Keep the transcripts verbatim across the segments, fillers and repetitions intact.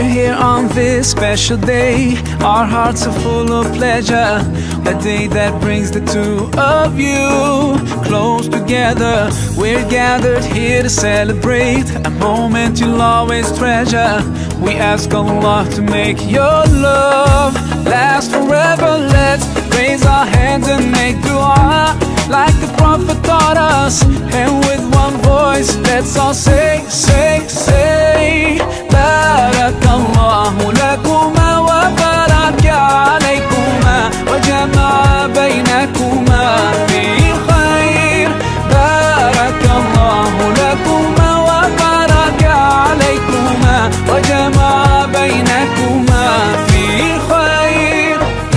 We're here on this special day. Our hearts are full of pleasure. A day that brings the two of you close together. We're gathered here to celebrate a moment you'll always treasure. We ask Allah to make your love last forever. Let's raise our hands and make dua like the Prophet taught us. And with one voice, let's all say, say, say, Barakallahu lakuma wa baraka alaykuma wa jama'a baynakuma fi khair. Barakallahu lakuma wa baraka alaykuma wa jama'a baynakuma fi khair.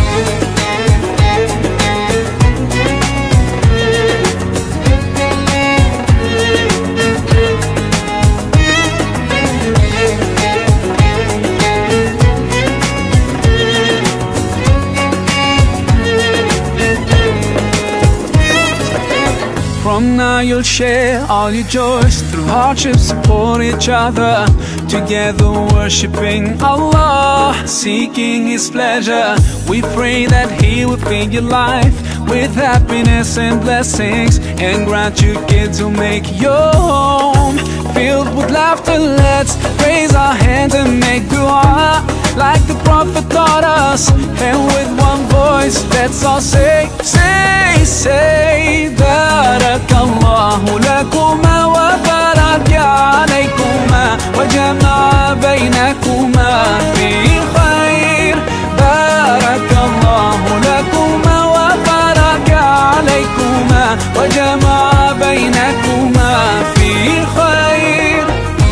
From now you'll share all your joys. Through hardship support each other. Together worshipping Allah, seeking His pleasure. We pray that He will fill your life with happiness and blessings, and grant you kids who make your home filled with laughter. Let's raise our hands and make dua like the Prophet taught us. And with one voice, let's all say, say, say, Barakallahu lakuma wa baraka alaykuma wa jama'a baynakuma fi khair. Barakallahu lakuma wa baraka alaykuma wa jama'a baynakuma fi khair.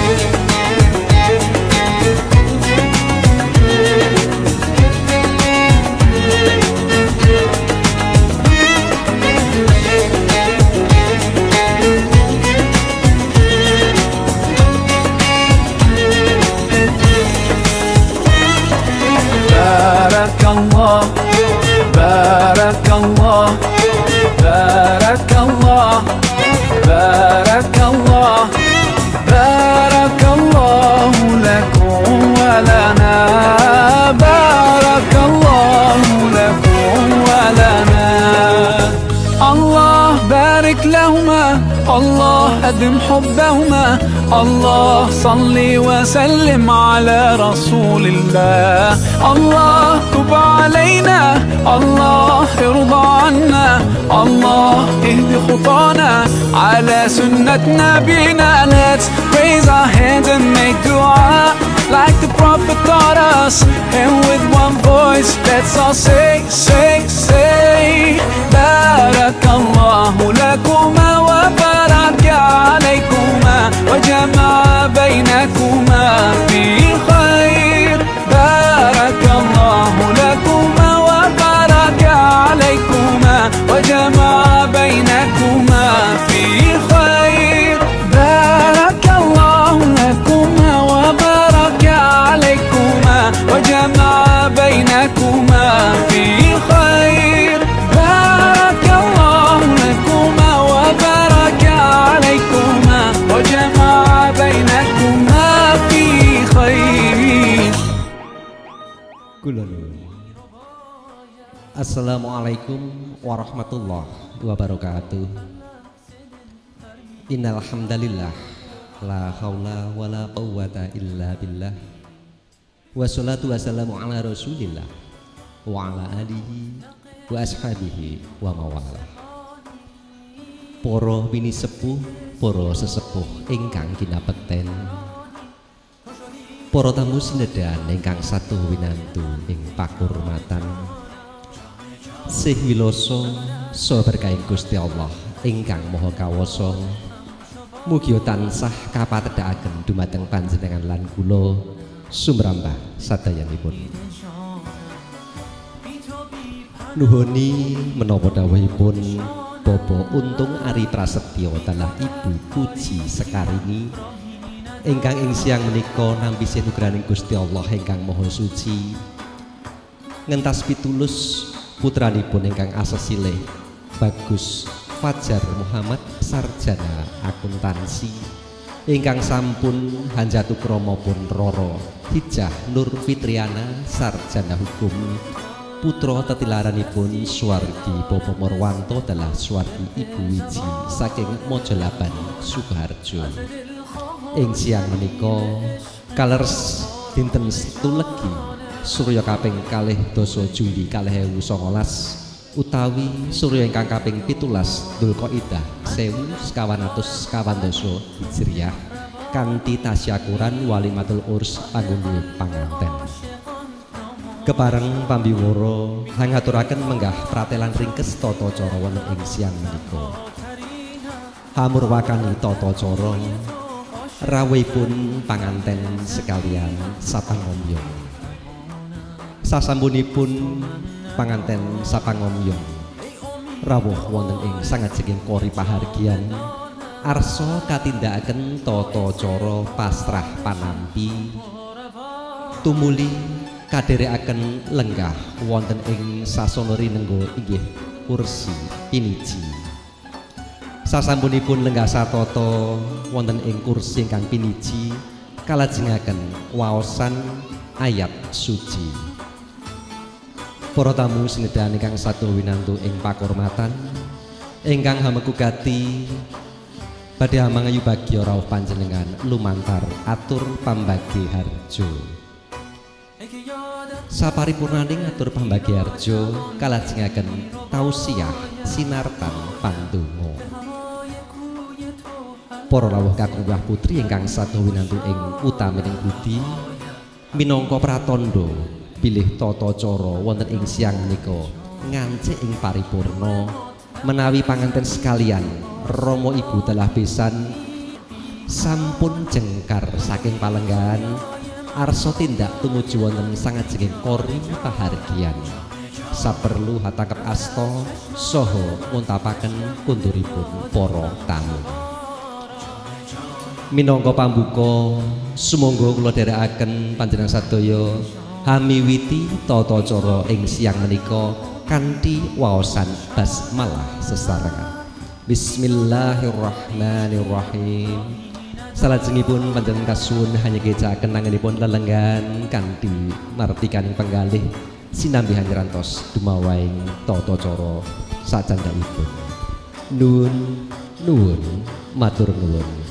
Barakallah, Barakallah, Barakallah, Barakallah, Barakallahu lakum wa lana, Barakallahu lakum wa lana. Allah barik lahuma, Allah adim hubbahuma, Allah salli wa sallim ala rasulillah. Allah tub alayna, Allah irda anna, Allah ihdi khutana ala sunnat nabina. Let's raise our hands and make dua like the Prophet taught us. And with one voice, let's all say, say, say, Barakallahu lakuma wa baraka alaykuma wa jama'a baynakuma fi khair. Barakallahu lakuma wa baraka alaykuma wa jama'a baynakuma fi khair. Barakallahu lakuma wa baraka alaykuma wa jama'a baynakuma fi khair. Barakallahu lakuma wa baraka alaykuma wa jama'a baynakuma fi khair. Assalamualaikum warahmatullahi wabarakatuh. Innal hamdalillah la haula wala quwwata illa billah. Wassalatu wassalamu ala rasulillah wa ala alihi wa ashabihi wa mawala. Para bini sepuh, para sesepuh ingkang kinapekten, para tamu sinedan ingkang satu winantu ing pakurmatan, sih wiloso saha berkahi Gusti Allah ingkang maha kawasa, mugi tansah kapatedhakaken dumateng panjenengan lan kula sumrambah sadayanipun. Nuhuni menapa dawuhipun Bapak Untung Ari Prasetyo dalah Ibu Puji Sekarini ingkang ing siang menika nampi sinugraning Gusti Allah ingkang maha suci ngentas pitulus putranipun ingkang asesilih Bagus Fajar Muhammad sarjana akuntansi ingkang sampun hanjatu krama pun roro Hijah Nur Fitriana sarjana hukum putra tetilaranipun Suwardi Bapa Morwanto adalah Suwardi Ibu Wiji saking Mojolaban Sukoharjo. Ing siang menika kalers dinten Setu Legi Surya kaping kalih dasa Juli kalih ewu songolas utawi surya ingkang kaping pitulas Dzulqa'dah sewu sekawan atus sekawan dasa Hijriah kanthi tasyakuran walimatul urs panggungé panganten. Kepareng pambiwara hangaturaken menggah pratelan ringkes tata cara wonten ing siang menika. Hamurwakani tata cara rawuhipun panganten sekalian sapangomyong. Sasampunipun panganten sapangomyong rawuh wonten ing sangajenging kori pahargyan arsa katindakaken tata cara pasrah panampi tumuli kadherekaken lenggah wonten ing sasana rinengga inggih kursi piniji. Sasampunipun lenggah satata wonten ing kursi ingkang piniji kalajengaken waosan ayat suci. Para tamu senedahan ingkang sato winantu ing pakurmatan ingkang hamekugati badhe amangayu bagya rawuh panjenengan lumantar atur pambagi harjo. Saparipurnaning atur pambagi harjo kalajengaken tausiah sinartan pandonga. Para rawuh kakungah putri ingkang sato winantu ing utamining budi minangka pratandha bilih tata cara wonten ing siang menika ngancik ing paripurna menawi panganten sekalian Rama Ibu telah besan sampun jengkar saking palenggahan arsa tindak tumuju wonten sangajenging kori pahargyan saperlu hatangkep asta saha muntapaken kunduripun para tamu. Minangka pambuka sumangga kula dherekaken panjenengan sadaya hamiwiti tata cara ing siang menika kanthi waosan basmalah sesarengan. Bismillahirrahmanirrahim. Salajengipun panjenengan kasuwun hanya gecaken nangenipun lelenggan kanthi martikaning penggalih sinambi hanyerantos dumawaing tata cara sacandhaipun. Nuwun nuwun matur nuwun.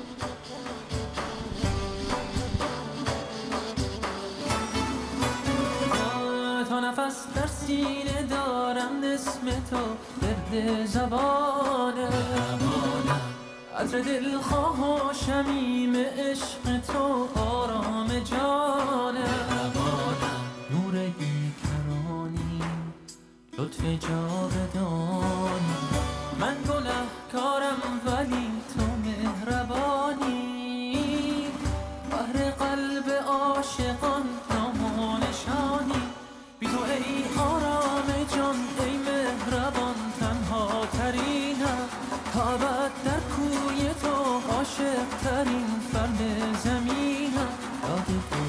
عطر دلخواه و شمیم عشق تو آرام جانه نور بیکرانی لطف جاودانی من گنهکارم ولی تو مهربانی بحر قلب عاشقان نامانشانی بی تو ای آرام جان ای مهربان تنها ترینم ابد در کوی تو عاشق ترین فرد زمینم یاد تو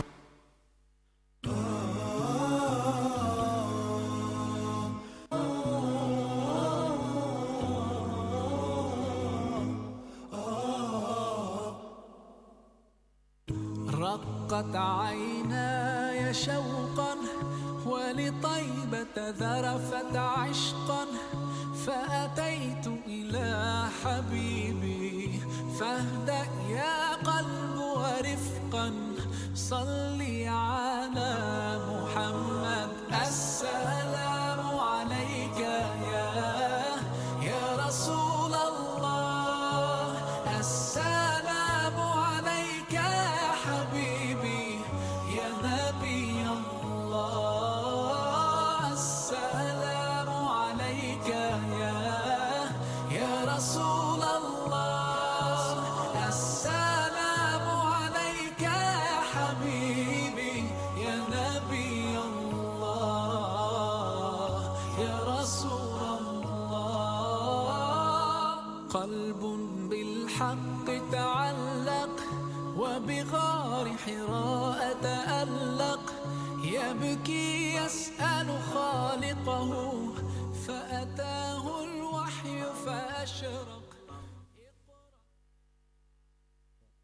رقت عيناي شوقا ولطيبة ذرفت عشقا فأتيت إلى حبيبي فاهدأ يا قلب ورفقا صلي على محمد السلام عليك يا يا رسول الله السلام عليك يا حبيبي يا نبي الله السلام عليك يا يا رسول الله السلام عليك يا حبيبي يا نبي الله يا رسول الله قلب بالحق تعلق وبغار حراء تألق يبكي يسأل خالقه فأتاه الوحي فأشرق.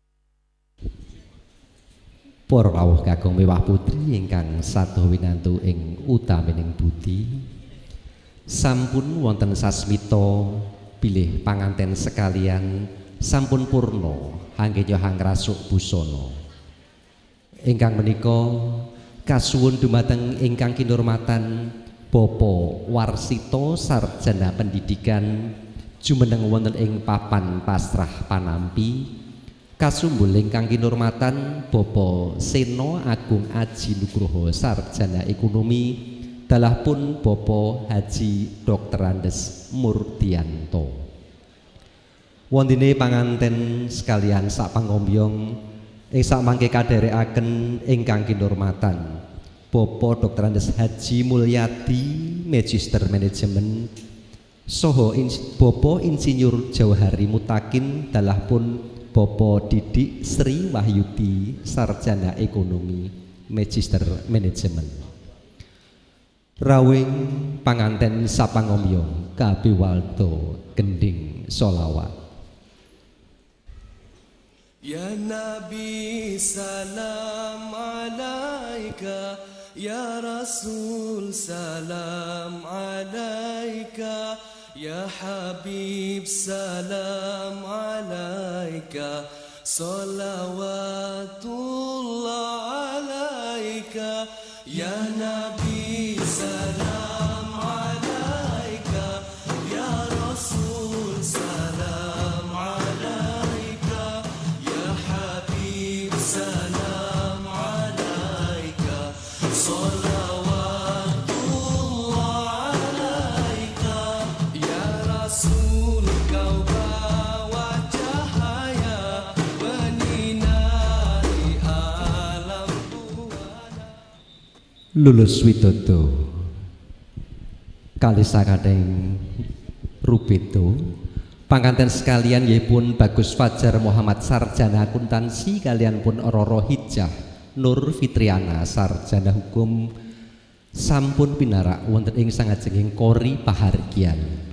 Para rawuh kakung mewah putri ingkang sato winantu ing utamining budi, sampun wonten sasmita bilih panganten sekalian sampun purna anggenyo hangrasuk busana. Ingkang menika kasuwun dumateng ingkang kinurmatan Bapak Warsito sarjana pendidikan jumeneng wonten ing papan pasrah panampi. Kasumbul ingkang kinurmatan Bapak Seno Agung Aji Nugroho sarjana ekonomi dalah pun Bapak Haji Doktor Andes Murdianto. Wondene panganten sekalian sak pangombyong ing sak mangke kadherekaken ingkang kinurmatan Bapak Doktor Andes Haji Mulyadi Magister Manajemen saha Bapak Insinyur Jauhari Mutakin dalah pun Bapak Didik Sri Wahyudi sarjana ekonomi Magister Manajemen. Rawing panganten sapangombyong kapiwalto gending solawat. Ya Nabi salam alaika, ya Rasul salam alaika, ya Habib salam alaika, salawatullah alaika, ya Nabi salam alaika, ya Rasul salam alaika, ya Habib salam alaika, salawatullah lulus widodo kali sakadeng rubedo panganten sekalian yipun Bagus Fajar Muhammad sarjana akuntansi kalian pun Roro Hijah Nur Fitriana sarjana hukum sampun pinarak wonten ing sangajenging kori pahargyan.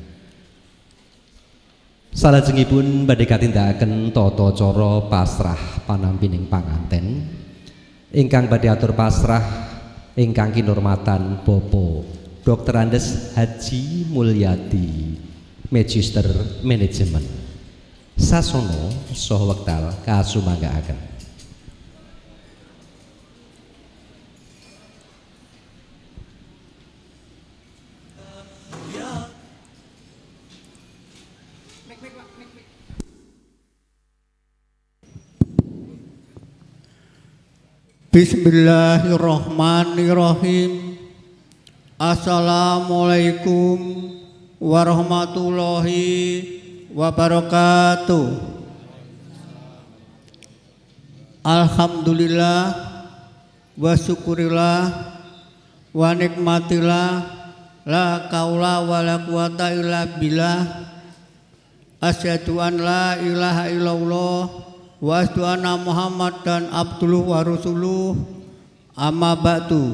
Salajengipun badhe katindakaken tata cara pasrah panampining panganten ingkang badhe atur pasrah ingkang kinurmatan Bapak Doktor Andes Haji Mulyadi Magister Manajemen. Sasono saha wekdal kasumanggaaken. Bismillahirrahmanirrahim. Assalamualaikum warahmatullahi wabarakatuh. Alhamdulillah wa syukurillah wa nikmatillah la kaula wa la quwata illa billah. Asyhadu an la ilaha illallah wa asyhadu anna Muhammadan abduhu wa rasuluh. Amma ba'du.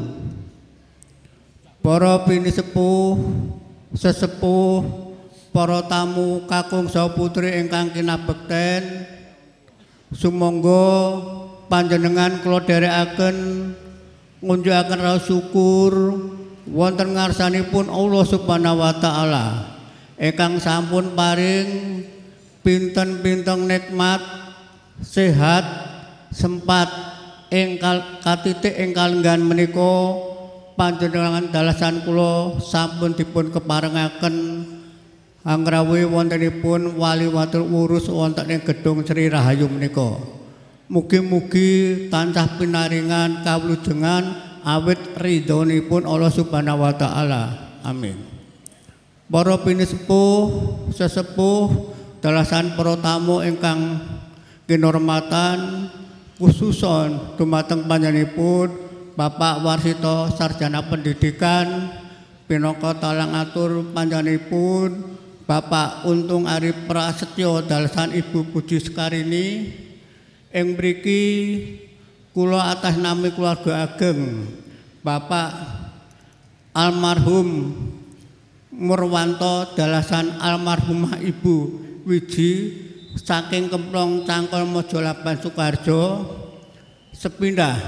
Para pinisepuh, sesepuh, para tamu kakung saha putri ingkang kinabekten, sumangga panjenengan kula dherekaken ngunjukaken rasa syukur wonten ngarsanipun Allah Subhanahu wa taala ingkang sampun paring pinten-pinten nikmat sehat sempat engkal katitik engkal nggan menika panjenengan dalasan kula sampun dipun keparengaken anggrawi wontenipun wali watul urus wonten ing gedung Sri Rahayu menika. Mugi-mugi tansah pinaringan kawlujengan awit ridhonipun Allah Subhanahu wa taala. Amin. Para pinisepuh, sesepuh, dalasan para tamu ingkang kinurmatan khususon dumateng panjenenganipun Bapak Warsito sarjana pendidikan pinaka talang atur panjenenganipun Bapak Untung Ari Prasetyo dalasan Ibu Puji Sekarini ing mriki kula atas nami keluarga ageng Bapak almarhum Murwanto dalasan almarhumah Ibu Wiji saking Kemplong Cangkol Mojolaban Sukarjo sepindah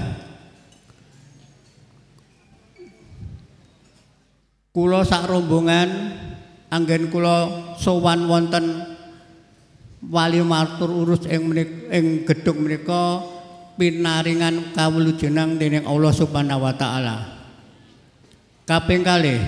kula sak rombongan anggen kula sowan wonten wali matur urus ing ing gedung menika pinaringan kawulujenang dening Allah Subhanahu wa taala. Kaping kalih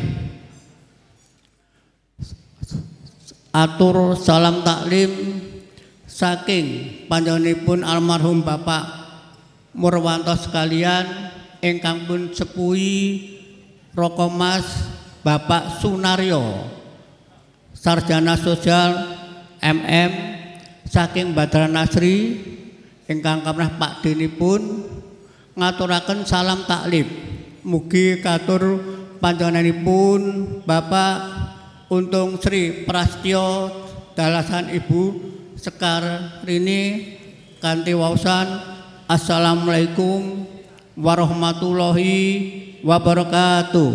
atur salam taklim saking panjenenganipun almarhum Bapak Murwanto sekalian ingkang pun sepuhi Rokomas Bapak Sunaryo sarjana sosial M M saking Badran Nasri ingkang kamrah Pak Denipun ngaturaken salam taklim mugi katur panjenenganipun Bapak Untung Sri Prastyo dalasan Ibu Sekar Rini kanthi waosan Assalamualaikum warahmatullahi wabarakatuh.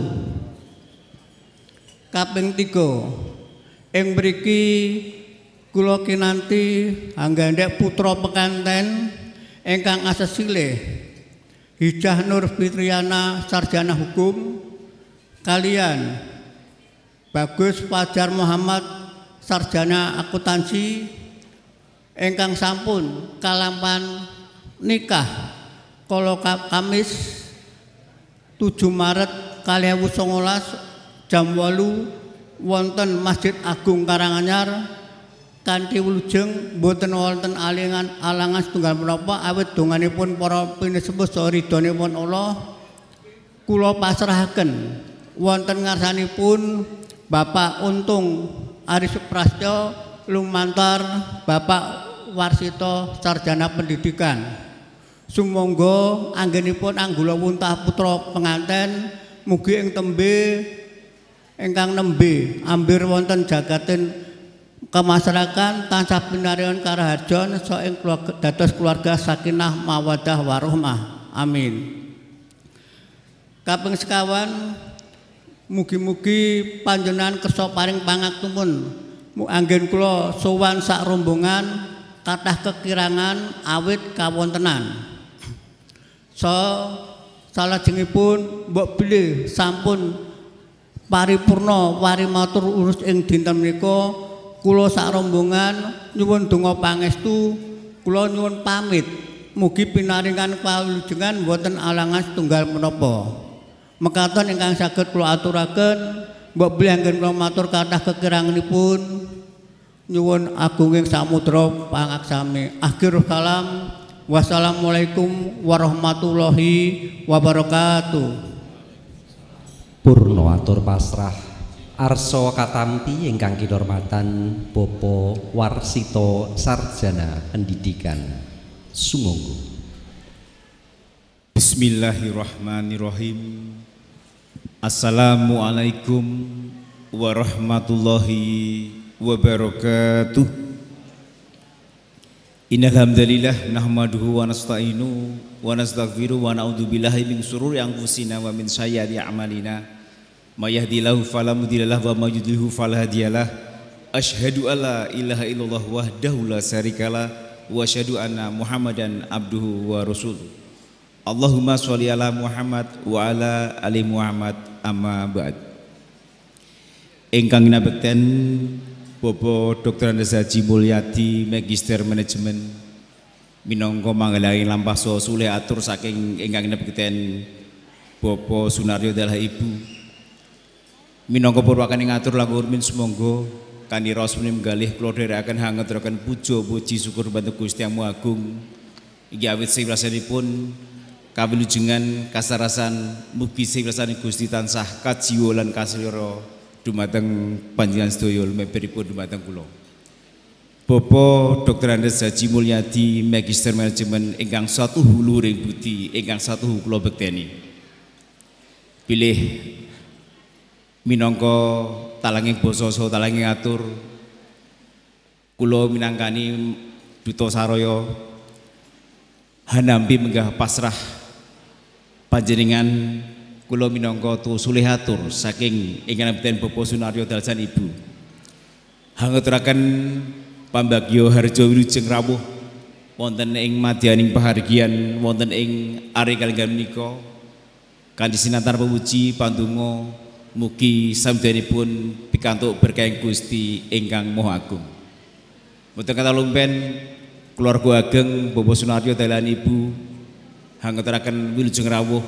Kaping tiga ing mriki kula kinanti anggandhek putra pekanten ingkang asesilih Hijah Nur Fitriana sarjana hukum kalian Bagus Fajar Muhammad sarjana akuntansi ingkang sampun kalampan nikah kala Kamis tujuh Maret dua ribu sembilan belas jam wolu wonten Masjid Agung Karanganyar kanthi wilujeng boten wonten alingan alangan setunggal menapa awit donganipun para pinisepuh saha ridhonipun Allah kula pasrahaken wonten ngarsanipun Bapak Untung Aris Prastyo lumantar Bapak Warsito sarjana pendidikan. Sumangga anggenipun anggula wuntah putra penganten mugi ing tembe ingkang nembe ambir wonten jagaten kemasyarakat tansah pinarioan karaharjan saha ing dados keluarga sakinah mawaddah warahmah. Amin. Kaping sekawan mugi-mugi panjenengan kersa paring pangaktumun anggen kula sowan sak rombongan kathah kekirangan awit kawontenan. So salajengipun mbok bilih sampun paripurna wari matur urus ing dinten menika kula sak rombongan nyuwun donga pangestu kula nyuwun pamit mugi pinaringan kawulujengan boten alangan setunggal menapa mekaten ingkang saged kula aturaken mbok bilih anggen kula matur kathah kekiranganipun nyuwun agunging samudra pangaksami. Akhirul kalam wassalamualaikum warahmatullahi wabarakatuh. Purno atur pasrah arsa katampi ingkang kinurmatan Bapak Warsito sarjana pendidikan sumangga. Bismillahirrahmanirrahim. Assalamualaikum warahmatullahi wabarakatuh. Innal hamdalillah nahmaduhu wa nasta'inu wa nastaghfiruh wa na'udzu billahi min syururi anfusina wa min sayyiati a'malina. May yahdihillahu fala mudhillalah wa may yudhlilhu fala hadiyalah. Asyhadu alla ilaha illallah wahdahu la syarikalah wa asyhadu anna Muhammadan abduhu wa rasuluh. Allahumma sholli ala Muhammad wa ala ali Muhammad amma ba'd. Ingkang nabekten Bapak Doktor Andes Haji Mulyadi Magister Manajemen minangka manggelangi lampah saha sulih atur saking ingkang nabekten Bapak Sunaryo dalah Ibu minangka purwakane ngatur langkung min sumangga kanthi rasmi menggalih kula dherekaken hangeturaken puja puji syukur bantu Gusti Yang Maha Agung inggih awit sewirasanipun kawilujengan kasarasan mugi sewirasanipun Gusti tansah kajiwa lan kaslira dumateng panjenengan sedaya lumebetipun dumateng kula. Bapak Doktor Andes Haji Mulyadi Magister Manajemen ingkang satu huluring budi ingkang satu kula bekteni. Pilih minangka talanging basa saha talanging atur kula minangkani Duta Saraya hanampi menggah pasrah panjenengan kula minangka sulih atur saking ingkang nabekten Bapak Sunaryo dalasan Ibu hangeturaken pambagya harja wilujeng rawuh wonten ing madyaning pahargyan wonten ing ari kalenggan menika kanthi sinantar pemuji pandonga mugi samdanipun pikantuk berkah Gusti ingkang Maha Agung. Mboten kata lumpen keluarga ageng Bapak Sunaryo dalan Ibu hangeturaken wilujeng rawuh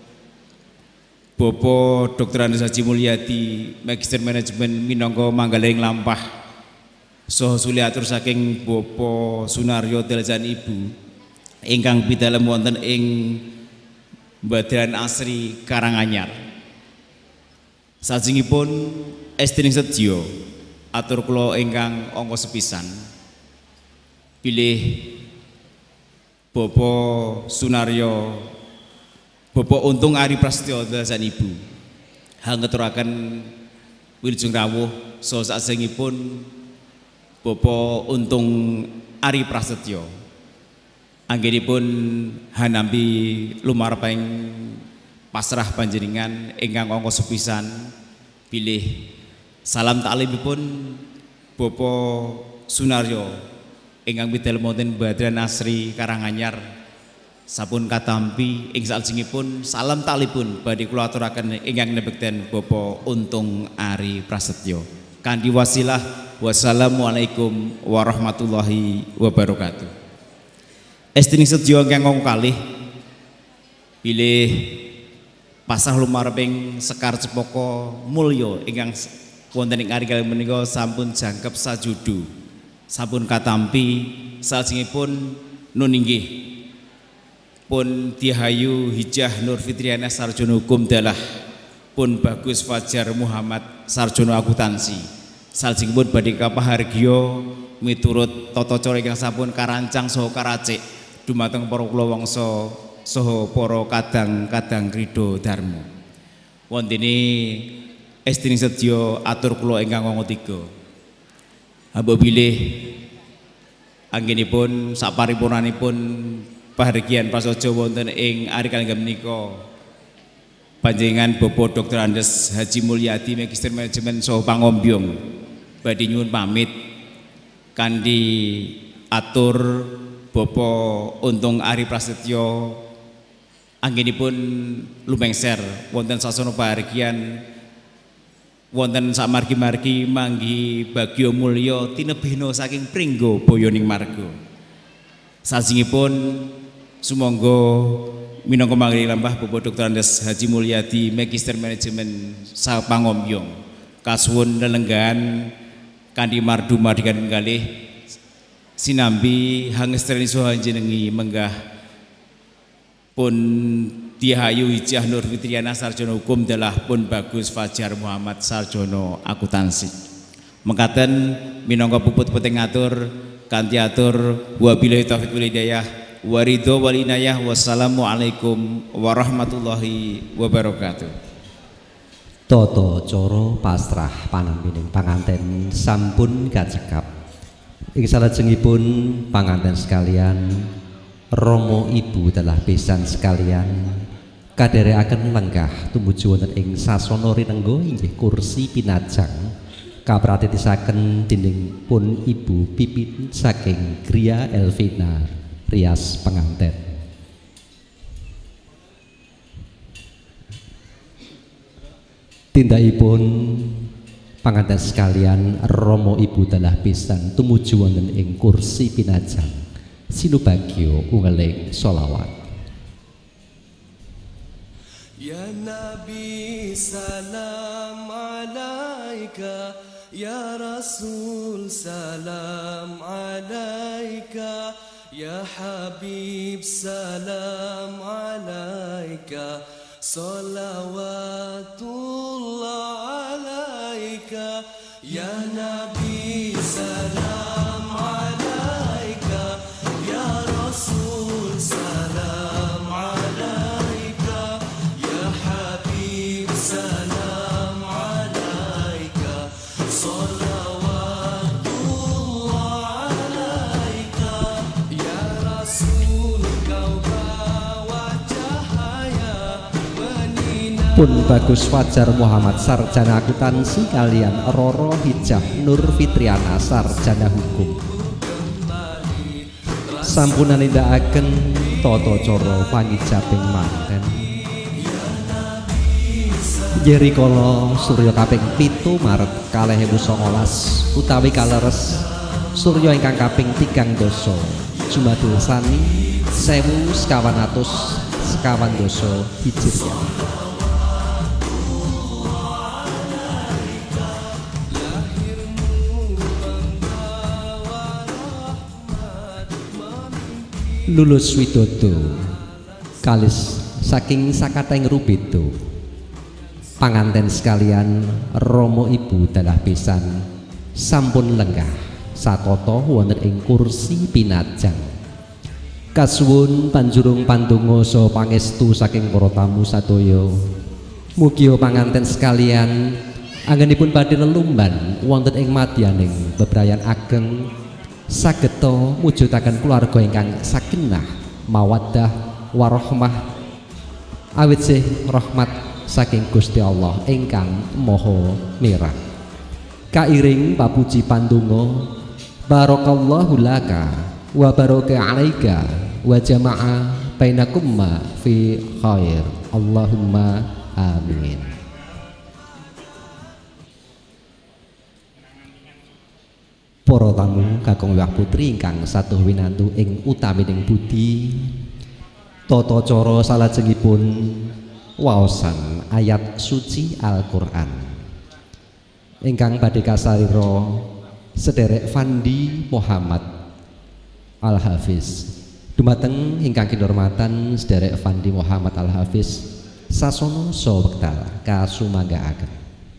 Bapak Doktor Andes Haji Mulyadi Magister Manajemen minangka manggaling lampah saha suli atur saking Bapak Sunaryo dalan Ibu ingkang pidalem wonten ing Badran Asri Karanganyar. Salajengipun estining sedya atur kula ingkang angka sepisan pilih Bapak Sunaryo Bapak Untung Ari Prasetyo dalan Ibu hangeturaken wilujeng rawuh saha salajengipun Bapak Untung Ari Prasetyo anggenipun hanampi lumareping pasrah panjenengan ingkang angka sepisan pilih salam taklimipun Bapak Sunaryo ingkang pidal wonten Badran Asri Karanganyar sampun katampi ing salajengipun salam taklipun badhe kula aturaken ingkang nebekten Bapak Untung Ari Prasetyo kanthi wasilah wassalamualaikum warahmatullahi wabarakatuh. Estining sedya ingkang kalih pilih pasrah lumareping Sekar Cepaka mulya ingkang wonten ing ari kalih menika sampun jangkep sajudu sampun katampi salajengipun nun inggih pun Dihayu Hijah Nur Fitriana sarjana hukum dalah pun Bagus Fajar Muhammad sarjana akuntansi salajengipun badhe kapahargya miturut tata cara ingkang sampun karancang saha karacik dumateng para kula wangsa saha para kadang-kadang ridho dharma wontene estining sedya atur kula ingkang angka tiga. Hamba bilih anggenipun saparipurnanipun pahargyan prasaja wonten ing ari kalenggan menika panjenengan Bapak Doktor Andes Haji Mulyadi Magister Manajemen saha pangombyong badhe nyuwun pamit kanthi atur Bapak Untung Ari Prasetyo anggenipun lumengser wonten sasana pahargyan wonten samargi-margi manggi bagya mulya tinebihna saking pringgo boyoning marga. Salajengipun sumangga minangka manggiling lampah Bapak Doktor Andes Haji Mulyadi Magister Manajemen saha pangombyong kasuwun lelenggahan kanthi mardu mardikan kalih sinambi hangestreni saha jenengi menggah pun Dihayu Hijah Nur Fitriana sarjana hukum dalah pun Bagus Fajar Muhammad sarjana akuntansi. Mekaten minangka puput penting ngatur kanthi atur wabillahi taufik wal hidayah wa ridha wal inayah wassalamualaikum warahmatullahi wabarakatuh. Tata cara pasrah panampining panganten sampun kacekap. Ing salajengipun panganten sekalian Romo Ibu telah besan sekalian kadherekaken lenggah tumuju wonten ing sasana rinengga inggih kursi pinajang kapratitisaken dening pun Ibu Pipin saking Gria Elvina Rias penganten. Tindakipun panganten sekalian Romo Ibu telah besan tumuju wonten ing kursi pinajang sinubagyo ungeling sholawat. Ya Nabi salam alaika, Ya Rasul salam alaika, Ya Habib salam alaika, salawatullah alaika, Ya Nabi salam alaika, Ya Rasul salam alaika, Ya Habib salam alaika, salawatullah alaika, Ya Rasul kau bawa cahaya menyinari. Pun Bagus Fajar Muhammad sarjana akuntansi kalian Roro Hijah Nur Fitriana sarjana hukum. Sampunan nindakaken tata cara pangijabing manten. Jerikala surya kaping pitu Maret kalih ewu songolas utawi kaleres surya ingkang kaping tigang dasa Jumadil Sani sewu sekawan atus sekawan dasa Hijriah. Lulus widodo kalis saking sakating rubedo. Panganten sekalian, Romo Ibu dalah pisan sampun lenggah satata wonten ing kursi pinajang. Kasuwun panjurung pandonga saha pangestu saking para tamu sadaya. Mugi panganten sekalian anggenipun badhe lelumban wonten ing madyaning bebrayan ageng sageta mujudaken keluarga ingkang sakinah mawaddah warahmah awit sih rahmat saking Gusti Allah ingkang maha mirah. Kairing papuji pandonga barakallahu laka wa baraka alaika wa jama'a bainakumma fi khair. Allahumma amin. Para tamu kakung wah putri ingkang satuh winantu ing utamining budi, tata cara salajengipun waosan ayat suci Al-Qur'an ingkang badhe kasarira sederek Fandi Muhammad Al-Hafiz. Dumateng ingkang kinurmatan sederek Fandi Muhammad Al-Hafiz sasana saha wekdal kasumanggaaken.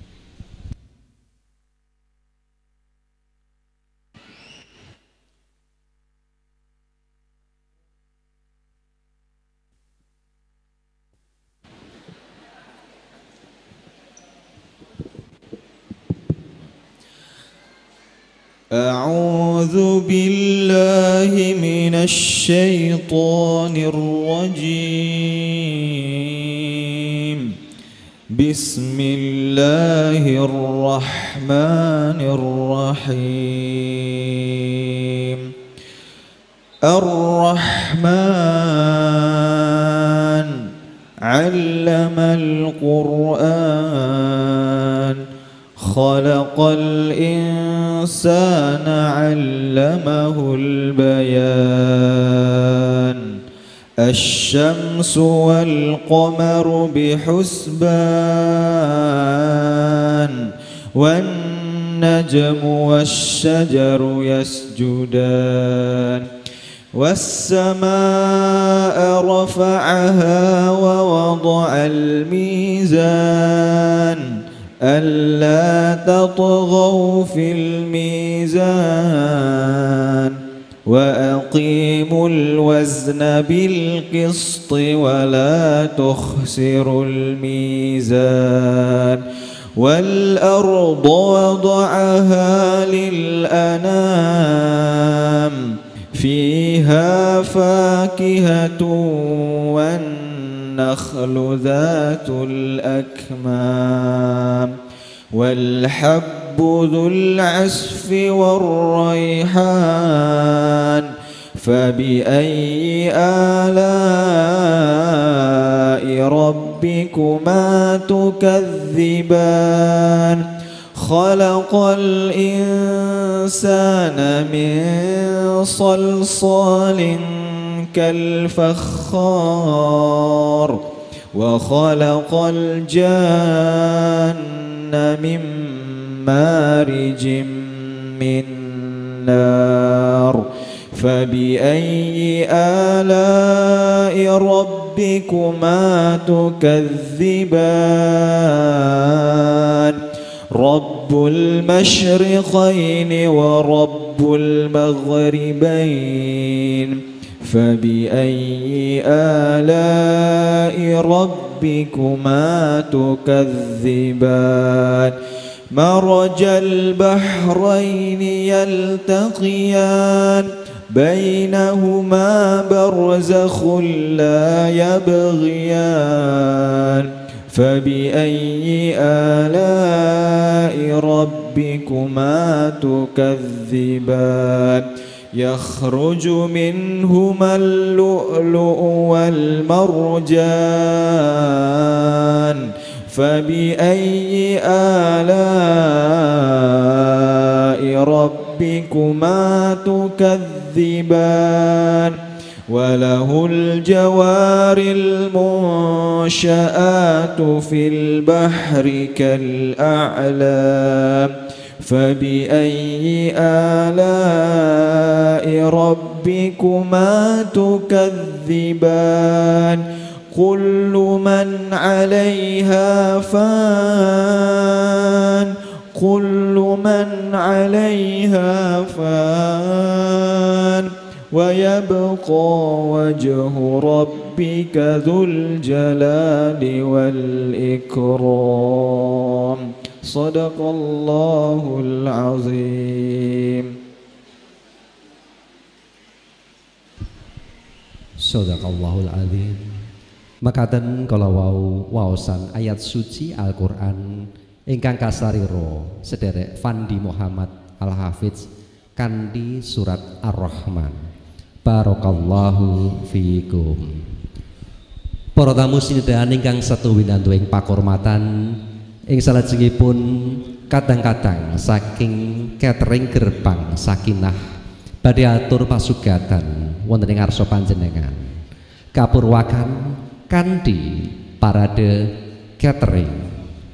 أعوذ بالله من الشيطان الرجيم بسم الله الرحمن الرحيم الرحمن علم القرآن خلق الإنسان علمه البيان الشمس والقمر بحسبان والنجم والشجر يسجدان والسماء رفعها ووضع الميزان ألا تطغوا في الميزان وأقيموا الوزن بالقسط ولا تخسروا الميزان والأرض وضعها للأنام فيها فاكهة والنخل ذات الأكمام والحب ذو العصف والريحان فبأي آلاء ربكما تكذبان خلق الإنسان من صلصال كالفخار وخلق الجان من مارج من نار فبأي آلاء ربكما تكذبان رب المشرقين ورب المغربين فبأي آلاء ربكما تكذبان مرج البحرين يلتقيان بينهما برزخ لا يبغيان فبأي آلاء ربكما تكذبان يخرج منهما اللؤلؤ والمرجان فبأي آلاء ربكما تكذبان وله الجوار المنشآت في البحر كالأعلام فبأي آلاء ربكما تكذبان كل من عليها فان كل من عليها فان ويبقى وجه ربك ذو الجلال والإكرام صدق الله العظيم. Sadaqallahul azim. Makaten kala wau waosan ayat suci Al-Qur'an ingkang kasariro sederek Fandi Muhammad Al-Hafiz kandi surat Ar-Rahman. Barakallahu fiikum. Para tamu sinidahan ingkang setuwinantu ing pakurmatan ing salajengipun kadang-kadang saking catering gerbang Sakinah badhe atur pasugatan wonten ing ngarsa panjenengan kapurwakan kanthi parade catering.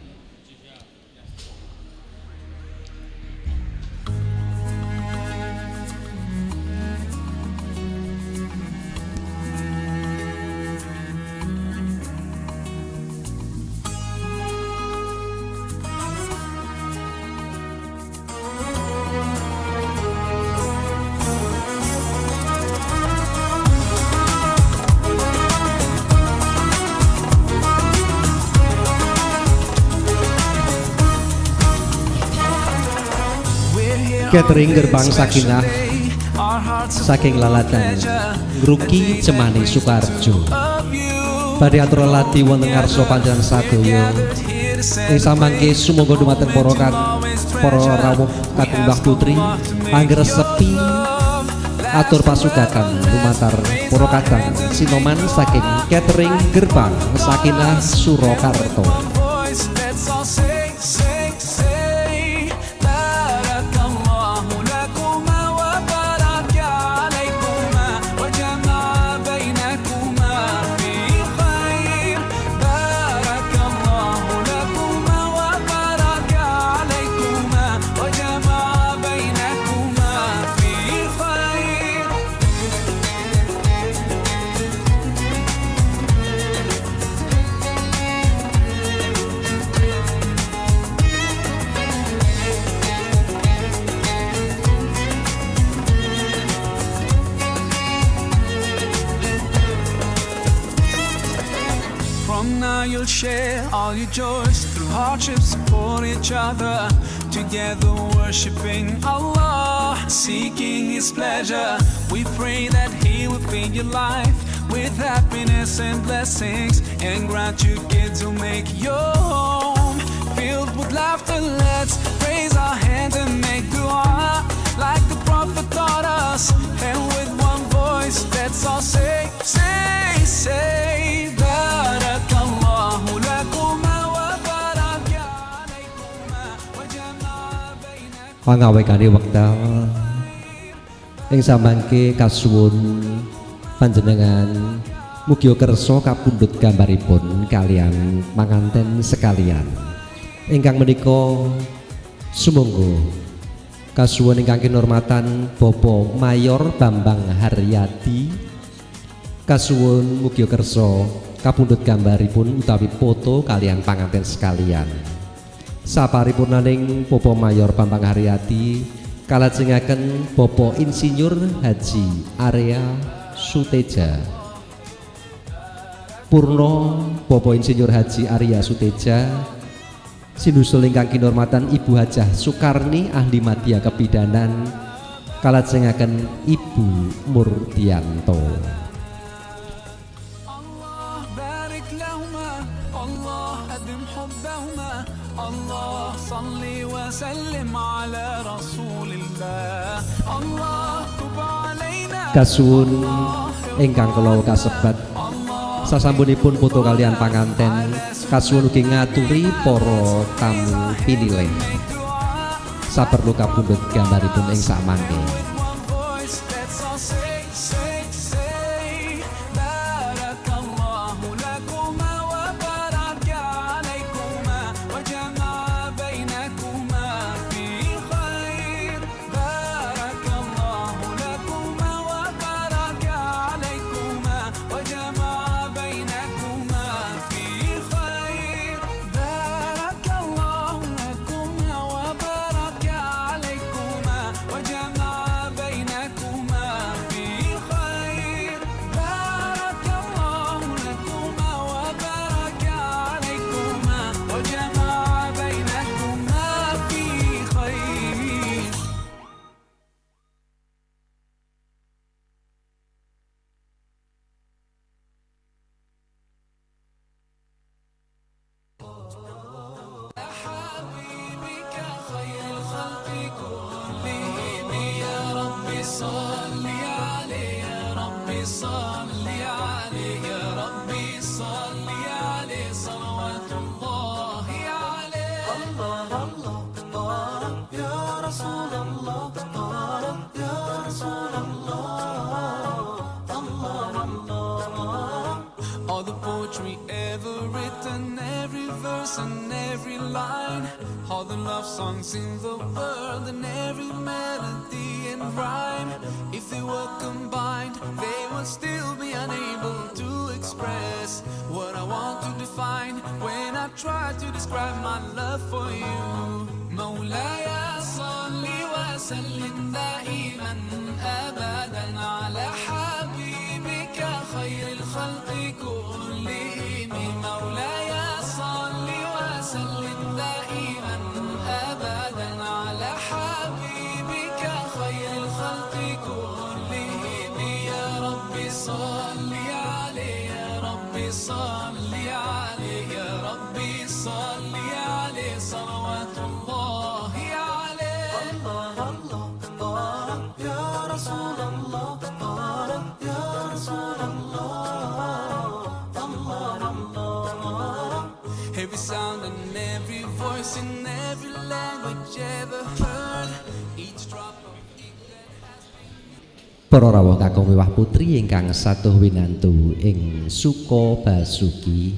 Catering gerbang Sakinah saking lalatan Ngruki Cemani Sukarjo badhe atur lati wonten ngarsa panjenengan sadaya ing samangke sumangga dumateng para kan para rawuh kakung Mbah Putri angger sepi atur pasugatan lumatar para kadang sinoman saking catering gerbang Sakinah Surakarta. You'll share all your joys through hardships, support each other, together worshiping Allah, seeking His pleasure. We pray that He will fill your life with happiness and blessings, and grant you kids who make your home filled with laughter. Let's raise our hands and make dua like the Prophet taught us, and with one voice let's all say, say, say, Barakallahu lakuma wa baraka alaikuma wa jama'a bainakum. Pangawekane wekdal ing samangke kasuwun panjenengan mugi kersa kapundhut gambaripun kalian manganten sekalian ingkang menika sumangga kasuwun ingkang kinurmatan Bapak Mayor Bambang Haryadi kasuwun mugi kersa kapundhut gambaripun utawi foto kalian panganten sekalian. Saparipurnaning Bapak Mayor Bambang Haryadi kalajengaken Bapak Insinyur Haji Arya Suteja Purno Bapak Insinyur Haji Arya Suteja sinusul ingkang kinurmatan Ibu Hajah Sukarni Ahli Madya Kebidanan kalajengaken Ibu Murdianto. Allah salli wa sallim ala rasulillah. Allah Kasuwun ingkang kula kasebat sasampunipun putu kalian panganten kasuwun ugi ngaturi para tamu pinilih saperlu kapundhut gambaripun ing sakmangke. Songs in the world and every melody and rhyme, if they were combined, they would still be unable to express what I want to define when I try to describe my love for you. Mawlaya salli wa sallim daiman abadan ala habibika khairil khalqi kullihim. Mawlaya salli wa sallim daiman أبدا على حبيبك خير الخلق كلهم يا ربي صل عليه يا ربي صل عليه يا ربي صل عليه صلوات الله عليه. الله الله الله يا رسول الله يا رسول الله. الله الله every sound and every voice in every language ever heard, each drop of para rawuh kakung miwah putri ingkang satuh winantu ing Suka Basuki,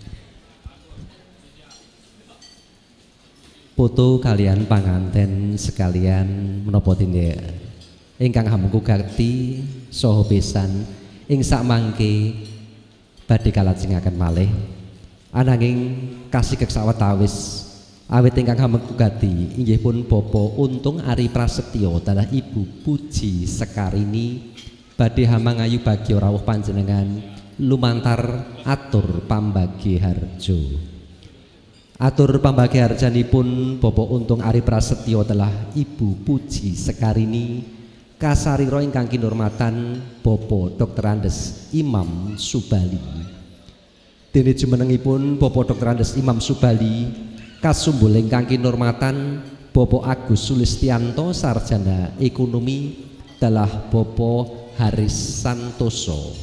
foto kalian panganten sekalian menapa tindhe ingkang hamengku gati saha besan ing sakmangke badhe kalajengaken malih ananging kasih keksawetawis awit ingkang hamengku gati inggih pun Bapak Untung Ari Prasetyo dalah Ibu Puji Sekarini badhe hamangayu bagya rawuh panjenengan lumantar atur pambagi harjo. Atur pambagi harjanipun Bapak Untung Ari Prasetyo dalah Ibu Puji Sekarini kasarira ingkang kinurmatan Bapak Dokter Andes Imam Subali. Dene jumenengipun Bapak Dokter Andes Imam Subali kasumbul ingkang kinurmatan Bapak Agus Sulistianto Sarjana Ekonomi dalah Bapak Haris Santoso.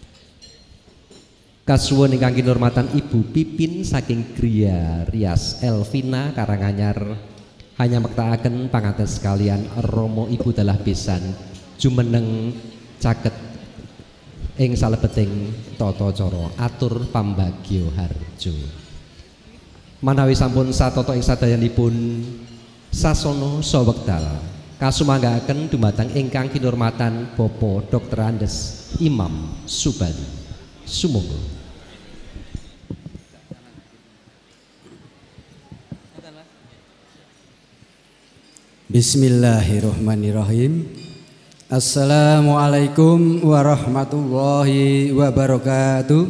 Kasuwun ingkang kinurmatan Ibu Pipin saking Gria Rias Elvina Karanganyar hanya mektaaken panganten sekalian Romo Ibu dalah besan jumeneng caket ing salebeting tata cara atur pambagya harjo. Manawi sampun satata ing sadayanipun sasana sawekdal kasumanggaken dumateng ingkang kinurmatan Bapak Dokter Andes Imam Subali. Sumangga. Bismillahirrahmanirrahim. Assalamualaikum warahmatullahi wabarakatuh.